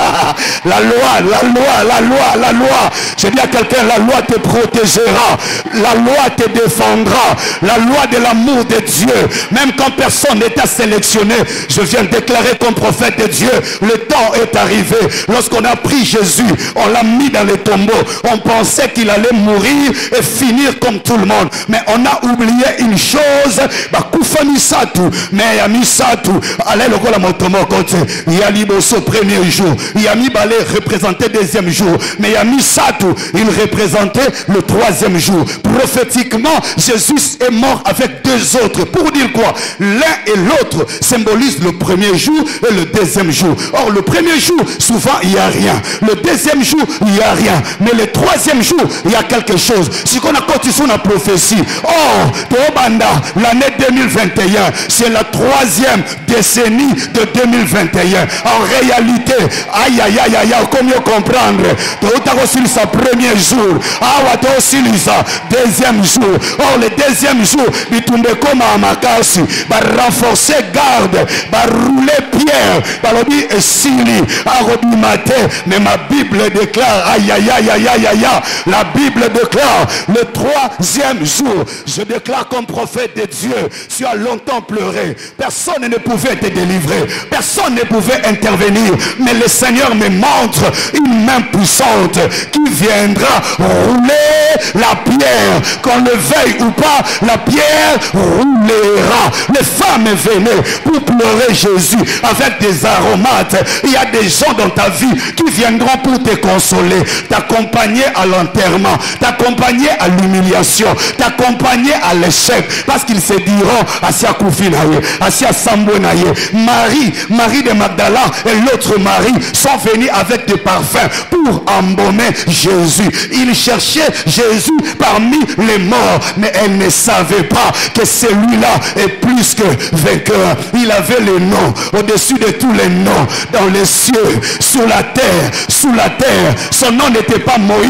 La loi, la loi, la loi, la loi. Je dis à quelqu'un, la loi te protégera, la loi te défendra, la loi de l'amour de Dieu. Même quand personne n'est à sélectionner, je viens déclarer comme prophète de Dieu, le temps est arrivé. Lorsqu'on a pris Jésus, on l'a mis dans le tombeau. On pensait qu'il allait mourir et finir comme tout le monde. Mais on a oublié une chose. Bakufani satu, mais yami satu, allez le la motomo côté, yali bosso premier jour, yami balé représentait deuxième jour, mais yami satu, il représentait le troisième jour. Prophétiquement, Jésus est mort avec deux autres. Pour dire quoi? L'un et l'autre symbolisent le premier jour et le deuxième jour. Or, le premier jour, souvent, il n'y a rien. Le deuxième jour, il n'y a rien. Mais le troisième jour, il y a quelque chose. Si on a continué la prophétie, oh, Tobanda, l'année deux mille vingt et un, c'est la troisième décennie de deux mille vingt et un. En réalité, aïe aïe aïe aïe, comment comprendre? Tu as aussi sa premier jour, ah tu as aussi sa deuxième jour. Or le deuxième jour, il tombe comme à Makasi, va renforcer garde, va rouler pierre, va lobby et sili, à Robi matin. Mais ma Bible déclare, aïe aïe aïe aïe aïe aïe, la Bible déclare le troisième jour. Je déclare comme prophète de Dieu. Tu as longtemps pleuré, personne ne pouvait te délivrer, personne ne pouvait intervenir, mais le Seigneur me montre une main puissante qui viendra rouler la pierre, qu'on le veuille ou pas, la pierre roulera. Les femmes venaient pour pleurer Jésus avec des aromates. Il y a des gens dans ta vie qui viendront pour te consoler, t'accompagner à l'enterrement, t'accompagner à l'humiliation, t'accompagner à l'échec, parce qu'ils se diront Asia Koufinaye, Asia Sambounaye, Marie, Marie de Magdala et l'autre Marie sont venus avec des parfums pour embaumer Jésus. Ils cherchaient Jésus parmi les morts, mais elles ne savaient pas que celui-là est plus que vainqueur. Il avait le nom au-dessus de tous les noms, dans les cieux, sous la terre, sous la terre. Son nom n'était pas Moïse,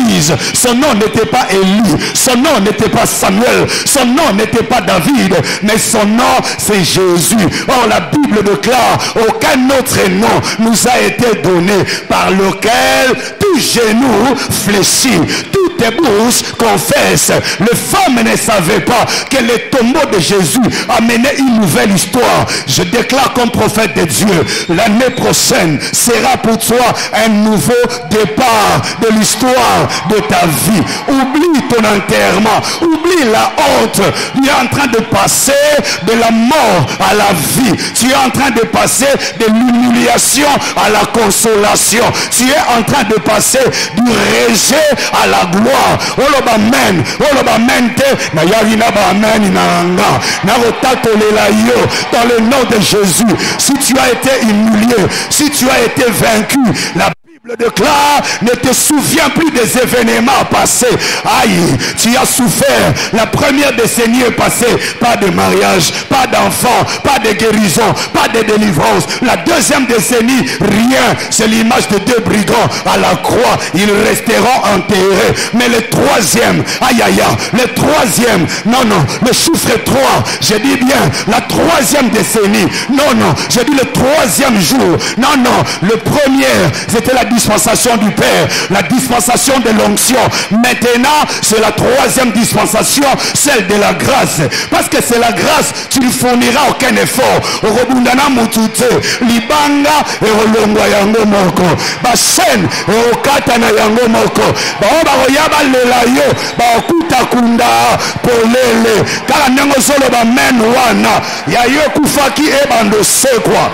Moïse, son nom n'était pas Élie, son nom n'était pas Samuel, son nom n'était pas David, mais son nom c'est Jésus. Or la Bible déclare, aucun autre nom nous a été donné par lequel tout genou fléchit, toutes les bouches confessent. Les femmes ne savaient pas que le tombeau de Jésus amenait une nouvelle histoire. Je déclare comme prophète de Dieu, l'année prochaine sera pour toi un nouveau départ de l'histoire de ta vie. Oublie ton enterrement, oublie la honte. Tu es en train de passer de la mort à la vie. Tu es en train de passer de l'humiliation à la consolation. Tu es en train de passer du rejet à la gloire. Oloba amen, oloba amen te na yavina ba amen inanga na rotatolela yo dans le nom de Jésus. Si tu as été humilié, si tu as été vaincu, la Bible déclare, ne te souviens plus des événements passés. Aïe, tu as souffert. La première décennie est passée. Pas de mariage, pas d'enfant, pas de guérison, pas de délivrance. La deuxième décennie, rien. C'est l'image de deux brigands à la croix. Ils resteront enterrés. Mais le troisième, aïe aïe aïe, le troisième, non non, le chiffre trois, je dis bien, la troisième décennie, non non, je dis le troisième jour, non non, le premier, c'était la dispensation du Père, la dispensation de l'onction. Maintenant, c'est la troisième dispensation, celle de la grâce. Parce que c'est la grâce, tu ne fourniras aucun effort. Orobundana mutute, libanga et olongwa yango moko. Basen et okatana yango moko. Baoba royaba lelayo, baokuta kunda polele. Kala nengo solo ba men wana. Yayo kufaki ebando sekwa.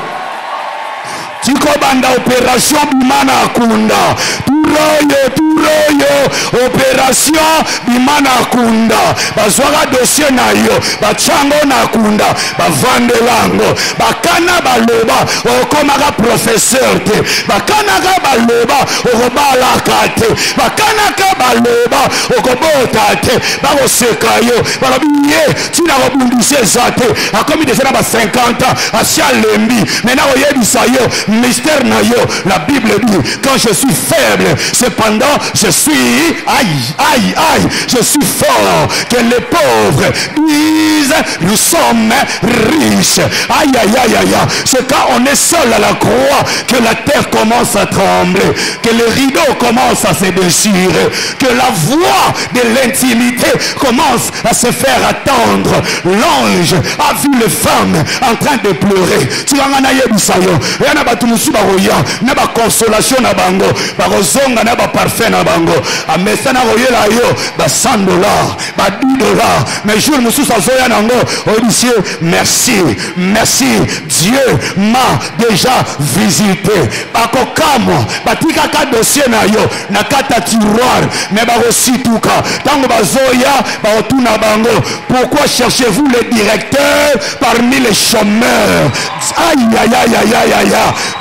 Tiko banda opération bimana akunda. Turoyo, turoyo, opération bimana akunda. Bazwara dossier na yo, bachango na akunda, bavandelango, bakana baloba, okomaka professeur te, bakana ka baloba, okobala kate, bakana ka baloba, okobota te, bakoseka yo, balobiye, tina kobundise zate, akomi desena ba cinquante ans, asia lembi, mena oyebisa yo, mystère na yo. La Bible dit, quand je suis faible, cependant je suis aïe aïe aïe, je suis fort. Que les pauvres disent nous sommes riches. Aïe aïe aïe aïe. C'est quand on est seul à la croix que la terre commence à trembler, que les rideaux commencent à se déchirer, que la voix de l'intimité commence à se faire attendre. L'ange a vu les femmes en train de pleurer. Tu vas en aller bisayo. Et on a batumusu baroya, na ba consolation na bango, barozonga na ba parfait na bango. A mesana royela yo ba cent dollars, ba dix dollars. Mais jour musu sazoya nango, odicier, merci, merci. Dieu m'a déjà visité. Bakokamo, batika ka dossier na yo, na kata tiroir, mais ba osituka. Tango bazoya, ba otuna bango. Pourquoi cherchez-vous le directeur parmi les chômeurs? Aïe aïe aïe aïe aïe aïe.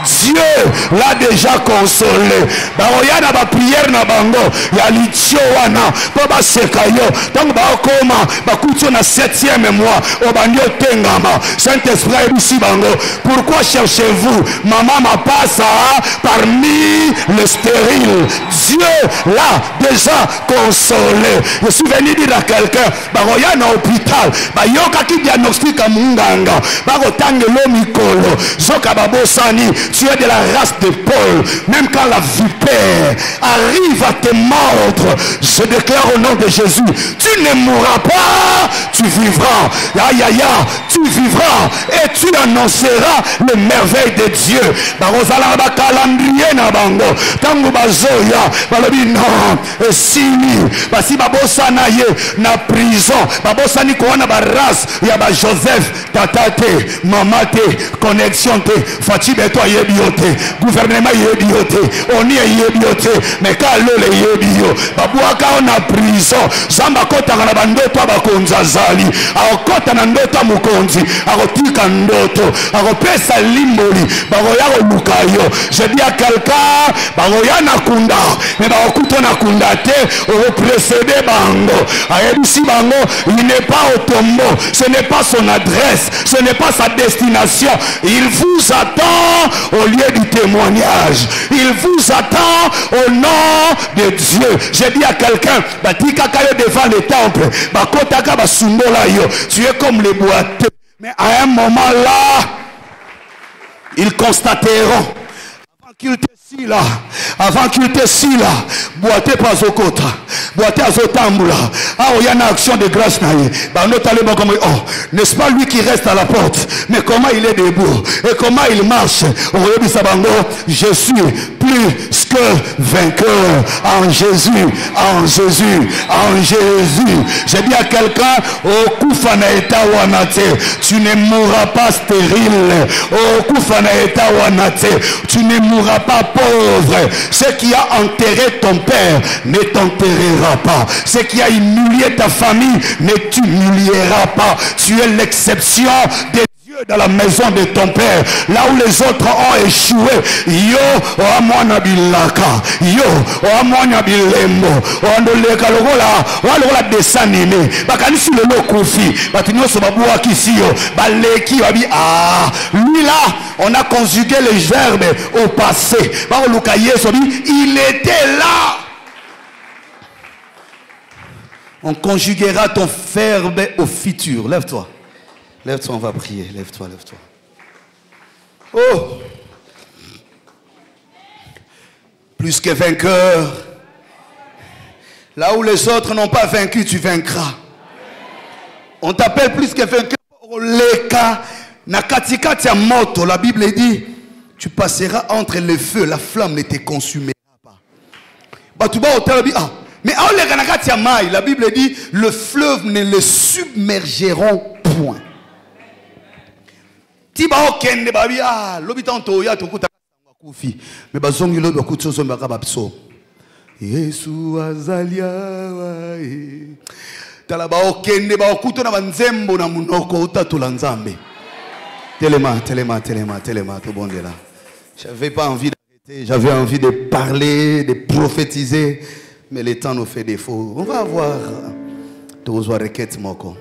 Dieu l'a déjà consolé. Baroya na ba prière na bango, ya litio wana, po ba sekayo. Donc ba okoma, ba kuto na septième mois, o bandio tengama. Saint-Esprit ici bango. Pourquoi cherchez-vous maman ma passe parmi les stériles? Dieu l'a déjà consolé. Je suis venu dire à quelqu'un, baroya na hôpital, ba yoka ki diagnostic a munganga, ba kotangelo mikolo, zoka babosani. Tu es de la race de Paul. Même quand la vipère arrive à te mordre, je déclare au nom de Jésus, tu ne mourras pas, tu vivras. Aïe aïe aïe, tu vivras et tu annonceras les merveilles de Dieu. Barozala ba calendrier na bango, tango bazoya, balobi non, et sini, basi babosa na ye na prison, babosa ni koana ba race, ya ba Joseph, tatate, mamate, connexion te, fati beto yebiote, gouvernement yebiote, oni yebiote, mais kalo le yebio, babuaka on a prison, zamba kota na bandoto abakonza zali, akota na ndoto mukonzi, akotika ndoto, akopesa limboli, baroya lukayo. Je dis à quelqu'un koleka baroya na kunda mais bakuto na kunda te au précéder bango ayebisi bango il n'est pas au tombeau, ce n'est pas son adresse, ce n'est pas sa destination. Il vous attend au lieu du témoignage, il vous attend au nom de Dieu. J'ai dit à quelqu'un batika kayo devant le temple bakotaka basumbola yo, tu es comme les boiteux, mais à un moment là ils constateront avant qu'il te si là, avant qu'il te si là, boitez pas au côté, boitez à Zotambula. Ah, il y a une action de grâce. Oh, n'est-ce pas lui qui reste à la porte? Mais comment il est debout et comment il marche? Je suis plus que vainqueur en Jésus, en Jésus, en Jésus. J'ai dit à quelqu'un, oh, Koufana eta wanate, tu ne mourras pas stérile. Oh, Koufana eta wanate, tu ne mourras pas pauvre. Ce qui a enterré ton père ne t'enterrera pas. Ce qui a humilié ta famille ne t'humiliera pas. Tu es l'exception de Dieu dans la maison de ton père. Là où les autres ont échoué. Yo, oamwana bilaka. Yo, oamwana bilembo. Oandoleka logola, oalogola desanime. Bakanisi le lokufi. Batinyo sobabuwa kisiyo. Baleki wabi ah. Lui là, on a conjugué les verbes au passé. Il était là. On conjuguera ton verbe au futur. Lève-toi. Lève-toi, on va prier. Lève-toi, lève-toi. Oh! Plus que vainqueur. Là où les autres n'ont pas vaincu, tu vaincras. On t'appelle plus que vainqueur. Leka. Nakatikati ya moto, la Bible dit, tu passeras entre les feux, la flamme ne te consumera pas. Ah, mais la Bible dit, le fleuve ne le submergeront point. Mais bazongi lo bakutso so mbaka babso. Yesu azalia wae. Tala ba okende ba okuto na banzembo na munoko utatula nzambe. Téléma, téléma, téléma, téléma, tout bon de là. J'avais pas envie d'arrêter, j'avais envie de parler, de prophétiser, mais le temps nous fait défaut. On va avoir tous requêtes moko.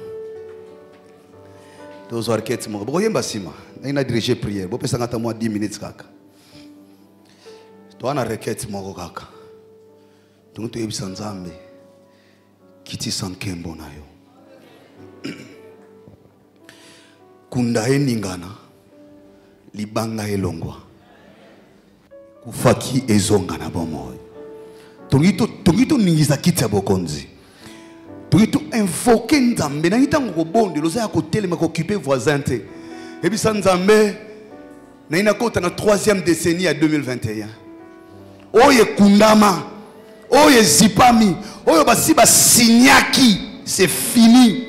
Tous requêtes moko. Boye mbasima, na ina diriger prière. Bo pesa ngata moi dix minutes kaka. Toi na requête moko kaka. Donc tu es Nzambe. Kiti sankembo na yo. Kunda eningana libanga elongwa kufaki ezonga na bomoy tongito tongito ningiza kitya bokonzi tongito invoquer Nzambe na ntango ko bonde loza ya ko telema ko occuper voisin te ebisa Nzambe na ina kota na troisième décennie à deux mille vingt et un oye kundama oye zipami oye basi ba signaki c'est fini.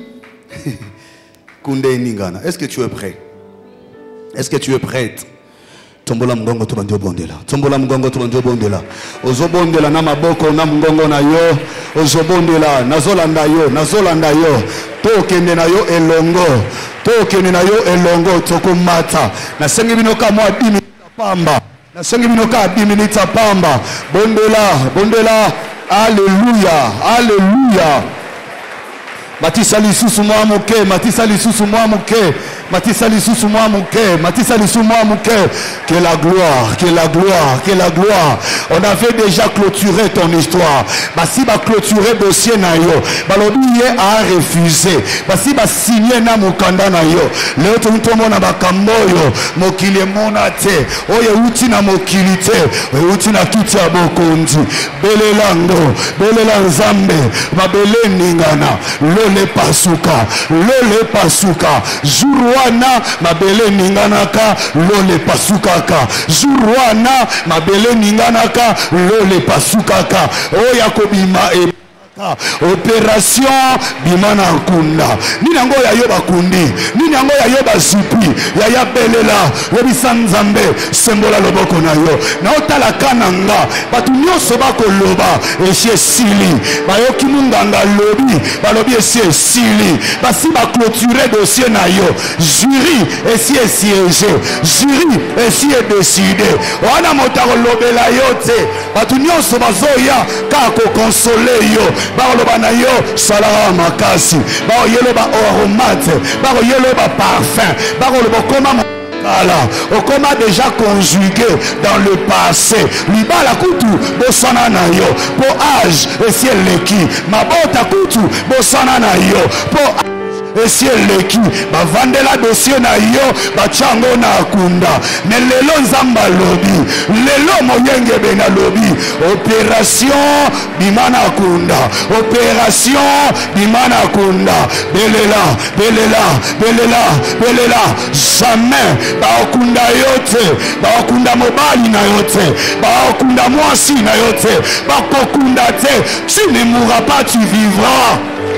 Est-ce que tu es prêt? Est-ce que tu es prête? Tombola mgongo tubandio bondela. Tombola mgongo tubandio bondela. Ozobondela na maboko na mgongo na yo. Ozobondela nazolanda yo, nazolanda yo. Tokende na yo elongo. Tokende na yo elongo tokumata. Na sengi binoka mwa dix minutes pamba. Na sengi binoka dix minutes pamba. Bondela, bondela. Alléluia, alléluia. Matisa lisusu mwa muke, matisa lisusu mwa muke, matisa lisusu mwa muke, matisa lisusu mwa muke. Que la gloire, que la gloire, que la gloire. On avait déjà clôturé ton histoire. Basi ba clôturer dossier na yo. Balobi a refusé. Basi ba signer na mukanda na yo. Leo tumtomona bakamboyo, mokili mona te. Oye uti na mokili te, uti na kiti ya bokonzi. Belelando, belela Nzambe, babele ningana. Le pasuka, le pasuka, Juruana, mabele ninganaka, le pasukaka, Juruana, mabele ninganaka, le pasukaka, o yakobima e Opération Bimana Kunda. Ninango ya yoba kundi. Ninango ya yoba zipi. Ya ya belela. Yobi sanzambe. Sembola loboko na yo. Na otala kananga. Batu nyoso bako loba. Esie sili. Bayoki munganga lobi. Balobi esie sili. Basi ba clôturer dossier na yo. Jury esie siégé. Jury esie décidé. Wana motaro lobela yote. Batu nyoso bazoya. Kako console yo. Baloba na yo salara makasi. Balo yelo ba aromate. Balo yelo ba parfum. Balo ba koma kala. Okoma déjà conjugué dans le passé. Libala kutu bosana na yo. Po âge et si eleki. Mabota kutu bosana na yo. Po et si eleki ba vandela dossier na yo ba chango na kunda ne lelo nzamba lobi lelo moyenge bena lobi opération bimana kunda opération bimana kunda belela belela belela belela jamais ba okunda yote ba okunda mobali na yote ba okunda mwasi na yote ba kokunda te tu ne mourras pas tu vivras.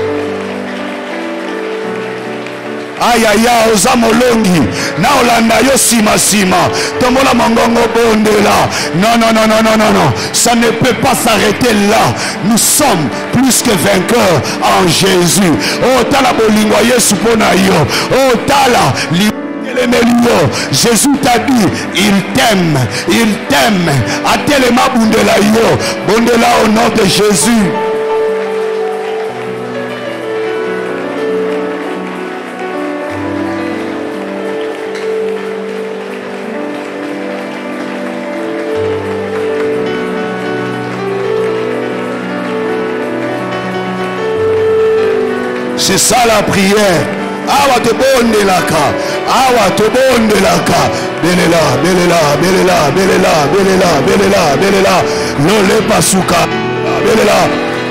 Ayaya ozamolongi na olanda yo sima sima tombola mongongo bondela. Non non non non non non non, ça ne peut pas s'arrêter là. Nous sommes plus que vainqueurs en Jésus. Oh tala bolingo Yesu pona yo. Oh tala li Jésus t'a dit, il t'aime, il t'aime. Atelema bondela yo, bondela au nom de Jésus. C'est ça la prière. Awa te bonde laka. Awa te bonde laka. Belela, belela, belela, belela, belela, belela, belela. Lole pasuka. Belela.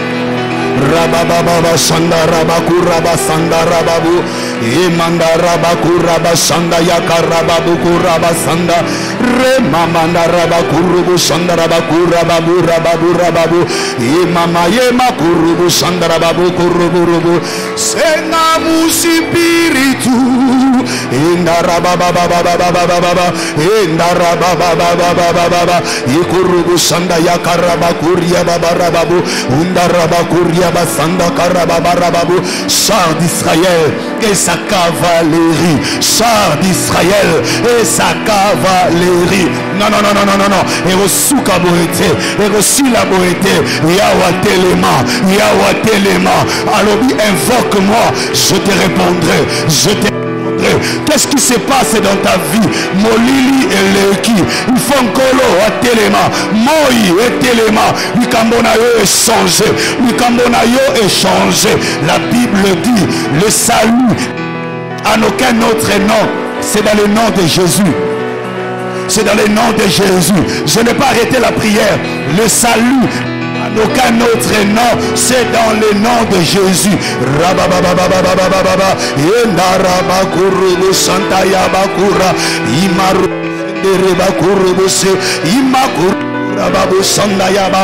Rabababa sanda rabaku raba sanda rababu. Imanda rabaku raba sanda yaka rababu kuraba sanda. Remamanda rabaku rubu sanda rabaku rababu rababu rababu. Imama yema kurubu sanda rababu kurubu rubu. Sena musipiritu. Inda rababababababababa. Inda rabababababababa. Ikurubu sanda yaka rabakuria babarababu. Unda rabakuria basanda karababarababu. Char d'Israël et sa cavalerie. Char d'Israël et sa cavalerie. Non, non, non, non, non, non, non. Et reçu la boété. Et reçu la boété. Yawa telema. Yawa telema. Alobi, invoque-moi. Je te répondrai. Je te répondrai. Qu'est-ce qui se passe dans ta vie? Molili et Leki. Il faut nkolo à telema. Moi et telema. Likambona yo est changé. Likambona yo est changé. La Bible dit le salut en aucun autre nom. C'est dans le nom de Jésus. C'est dans le nom de Jésus. Je n'ai pas arrêté la prière. Le salut en aucun autre nom. C'est dans le nom de Jésus. Rababababababababa. Yendarabakuru Santa Yabakura. Imaru Rebakuru Se. Imakuru Rababu Santa Yaba.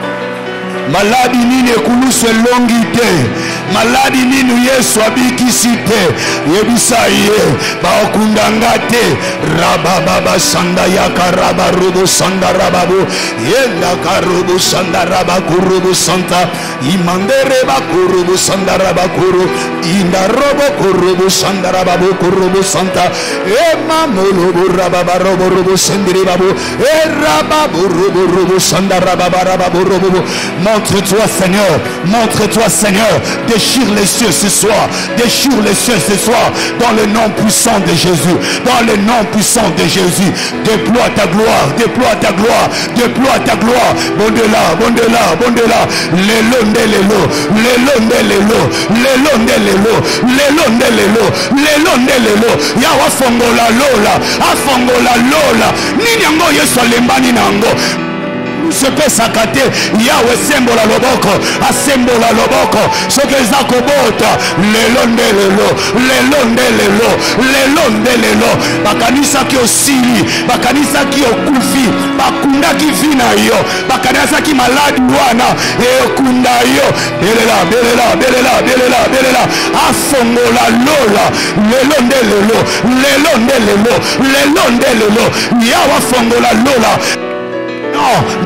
Maladi nini ekulusu elongi te. Maladi nini Yesu abikisi te. Yebisa ye baokundanga te. Rabababa sanda yaka rabarubu sanda rababu. Yenda karubu sanda rabakurubu santa. Imandere bakurubu sanda rabakuru. Inda robo kurubu sanda rababu kurubu santa. Ema mulubu rababarobo rubu sendiri babu. E rababu rubu rubu sanda rababarababu rubu. Montre-toi Seigneur, montre-toi Seigneur, déchire les cieux ce soir, déchire les cieux ce soir, dans le nom puissant de Jésus, dans le nom puissant de Jésus, déploie ta gloire, déploie ta gloire, déploie ta gloire, bon de là, bon de là, bon de là, les longs de l'élo, les longs de l'élo, les longs de l'élo, les longs de l'élo, les longs de l'élo, yawa fongola lola, afongola lola, ni nyango yeso lembani nango. sepesaka te. Yawe sembola loboko, asembola loboko. Soki eza kobota lelo nde lelo, lelo nde lelo, lelo nde lelo. Bakanisaki osili, bakanisaki okufi, bakundaki vi na yo, bakanisaki maladi wana ekunda yo. Belela, belela, belela, belela, belela. Afongola lola lelo nde lelo, lelo nde lelo, lelo nde lelo. Yawe afongola lola. Non.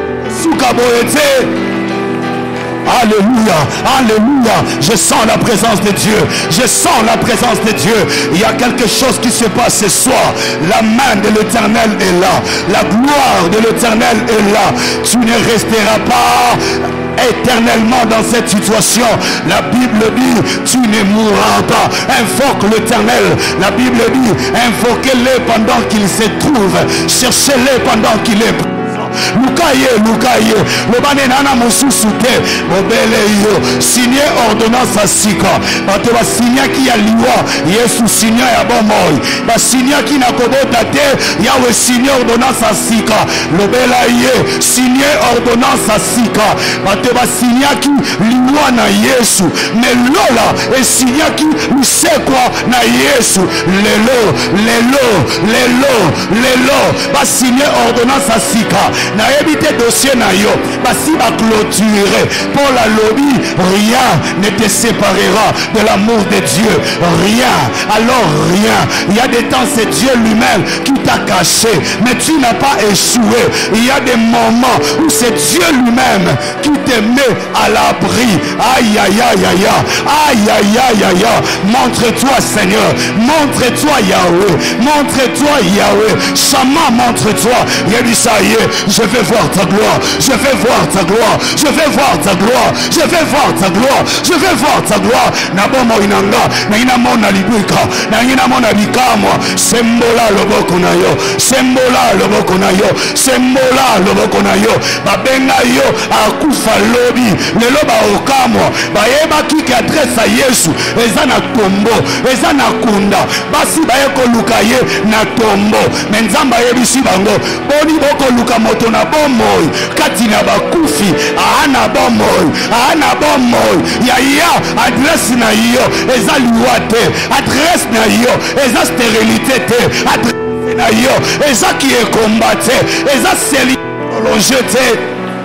Alléluia, alléluia. Je sens la présence de Dieu. Je sens la présence de Dieu. Il y a quelque chose qui se passe ce soir. La main de l'Éternel est là. La gloire de l'Éternel est là. Tu ne resteras pas éternellement dans cette situation. La Bible dit, tu ne mourras pas. Invoque l'Éternel. La Bible dit, invoquez-le pendant qu'il se trouve. Cherchez-le pendant qu'il est présent. Lukaye, lukaye, lobane nana mosusu te, mobele yo, signé ordonnance à sika, bato ba signé ki ya liwa, Yesu signé ya bomoy, ba signé ki na kobota te, yawe signé ordonnance à sika, lobela ye, signé ordonnance à sika, bato ba signé ki liwa na Yesu, mais lola, e signé ki lusekwa na Yesu, lelo, lelo, lelo, lelo, ba signé ordonnance à sika, na évité dossier na yo basi ba clôturer pour la lobby, rien ne te séparera de l'amour de Dieu, rien, alors rien. Il y a des temps c'est Dieu lui-même qui t'a caché, mais tu n'as pas échoué. Il y a des moments où c'est Dieu lui-même qui te met à l'abri. Aïe aïe aïe aïe aïe aïe aïe aïe. Montre-toi Seigneur, montre-toi Yahweh, montre-toi Yahweh. Chama, montre-toi. Il a dit ça y est, je vais voir ta gloire, je vais voir ta gloire, je vais voir ta gloire, je vais voir ta gloire, je vais voir ta gloire. Nabomo inanga, na inamona libuka, na inamona bikamwa, sembola loboko na yo, sembola loboko na yo, sembola loboko na yo, babenga yo akufa lobi, lelo ba okamwa, bayeba kiki adresse a Yesu, eza na tombo, eza na kunda, basi baye koluka ye na tombo, menzamba yebisi bango, boni boko luka moto na bomoy, katina bakufi, ana bomoy, ana bomoy, ya ya adresse na yo, eza liwate, adresse na yo, eza stérilité te, adresse na yo, eza qui est combatté, eza celi prolongé te.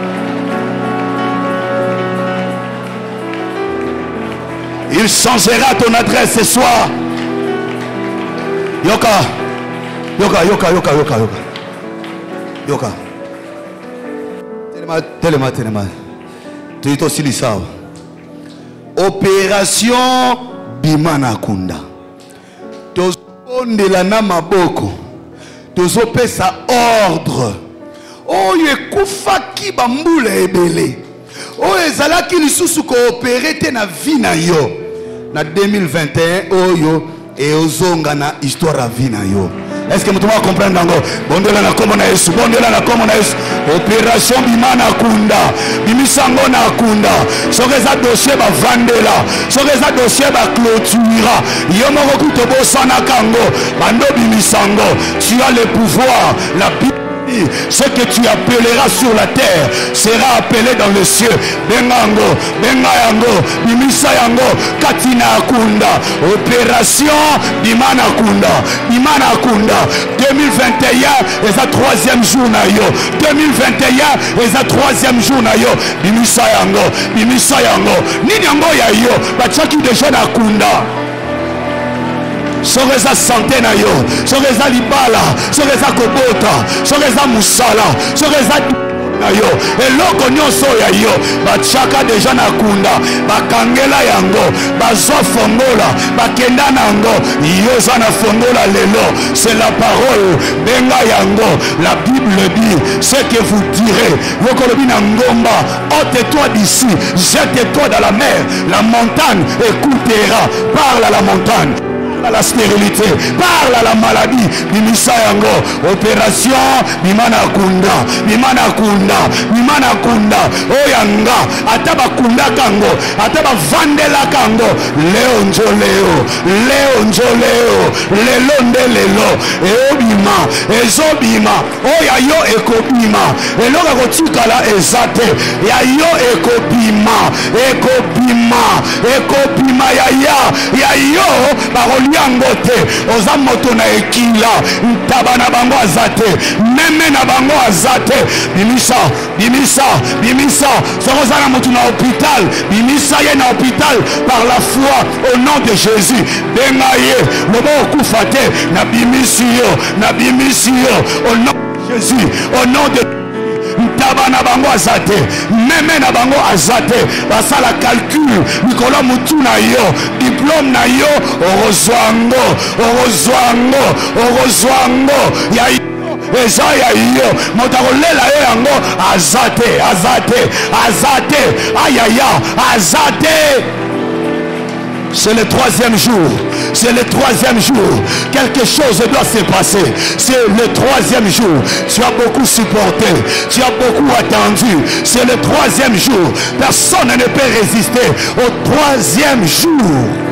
Il changera ton adresse ce soir. Yoka, yoka, yoka, yoka, yoka, yoka, yoka. Tellement, tellement. Tu es aussi l'issao. Opération Bimana Kunda. Tozonde la nama boko. Tozope sa ordre. Oh, yekufa ki bambule ebele. Oh, ezala ki lisusu coopérer te na vie na yo. Na deux mille vingt et un, oh yo, et ozonga na histoire à vie na yo. Est-ce que vous pouvez comprendre d'ango? Bondela na komo na Yesu, bondela na komo na Yesu. Opération Bimana Kunda, Bimisango na Kunda. Sokeza dossier ba vandela, sokeza dossier ba clôturera. Yomo kokuto bosana kango, bando Bimisango. Tu as le pouvoir, la Bible. Ce que tu appelleras sur la terre sera appelé dans le ciel. Bengango, Bengayango, Bimisa Yango, Katina Kunda. Opération Bimana Kunda, Bimana Kunda. deux mille vingt et un et sa troisième jour na yo. deux mille vingt et un et sa troisième jour na yo. Bimisa Yango, Bimisa Yango. Nini Yango ya yo, bachaki déjà na Kunda. Soreza santé na yo, soreza libala, soreza kobota, soreza musala, soreza na yo, eloko nyonso ya yo, bachaka deja na kunda, bakangela yango, bazwa fongola, bakenda nango, yo za na fongola lelo, c'est la parole, benga yango, la Bible dit, ce que vous direz, yokolobi na ngomba, ôte-toi d'ici, jette-toi dans la mer, la montagne écoutera, parle à la montagne. à la stérilité, parle à la maladie. Bimisa yango, opération, bimana kunda, bimana kunda, bimana kunda, oyanga, ataba kunda kango, ataba vandela kango, leo njo leo, leo njo leo, lelo nde lelo, eobima, ezobima, oya yo ekobima, eloka kotikala ezate, ya yo ekobima, ekobima, ekobima ya ya, ya yo, baroliango te, oza moto na ekila, ntaba na bango azate, meme na bango azate, bimisa, bimisa, bimisa, soko na moto na hôpital, bimisa ye na hôpital, par la foi, au nom de Jésus, benga ye, lobo okufate, na bimisi yo, na bimisi yo, au nom de Jésus, au nom de ntaba na bango azate, meme na bango azate, basala calcul, mikolo mutu na yo, diplôme na yo, orozwango, orozwango, orozwango, ya yo, eza ya yo, moto akolela yo yango, azate, azate, azate, ayaya, azate. C'est le troisième jour. C'est le troisième jour. Quelque chose doit se passer. C'est le troisième jour. Tu as beaucoup supporté. Tu as beaucoup attendu. C'est le troisième jour. Personne ne peut résister au troisième jour.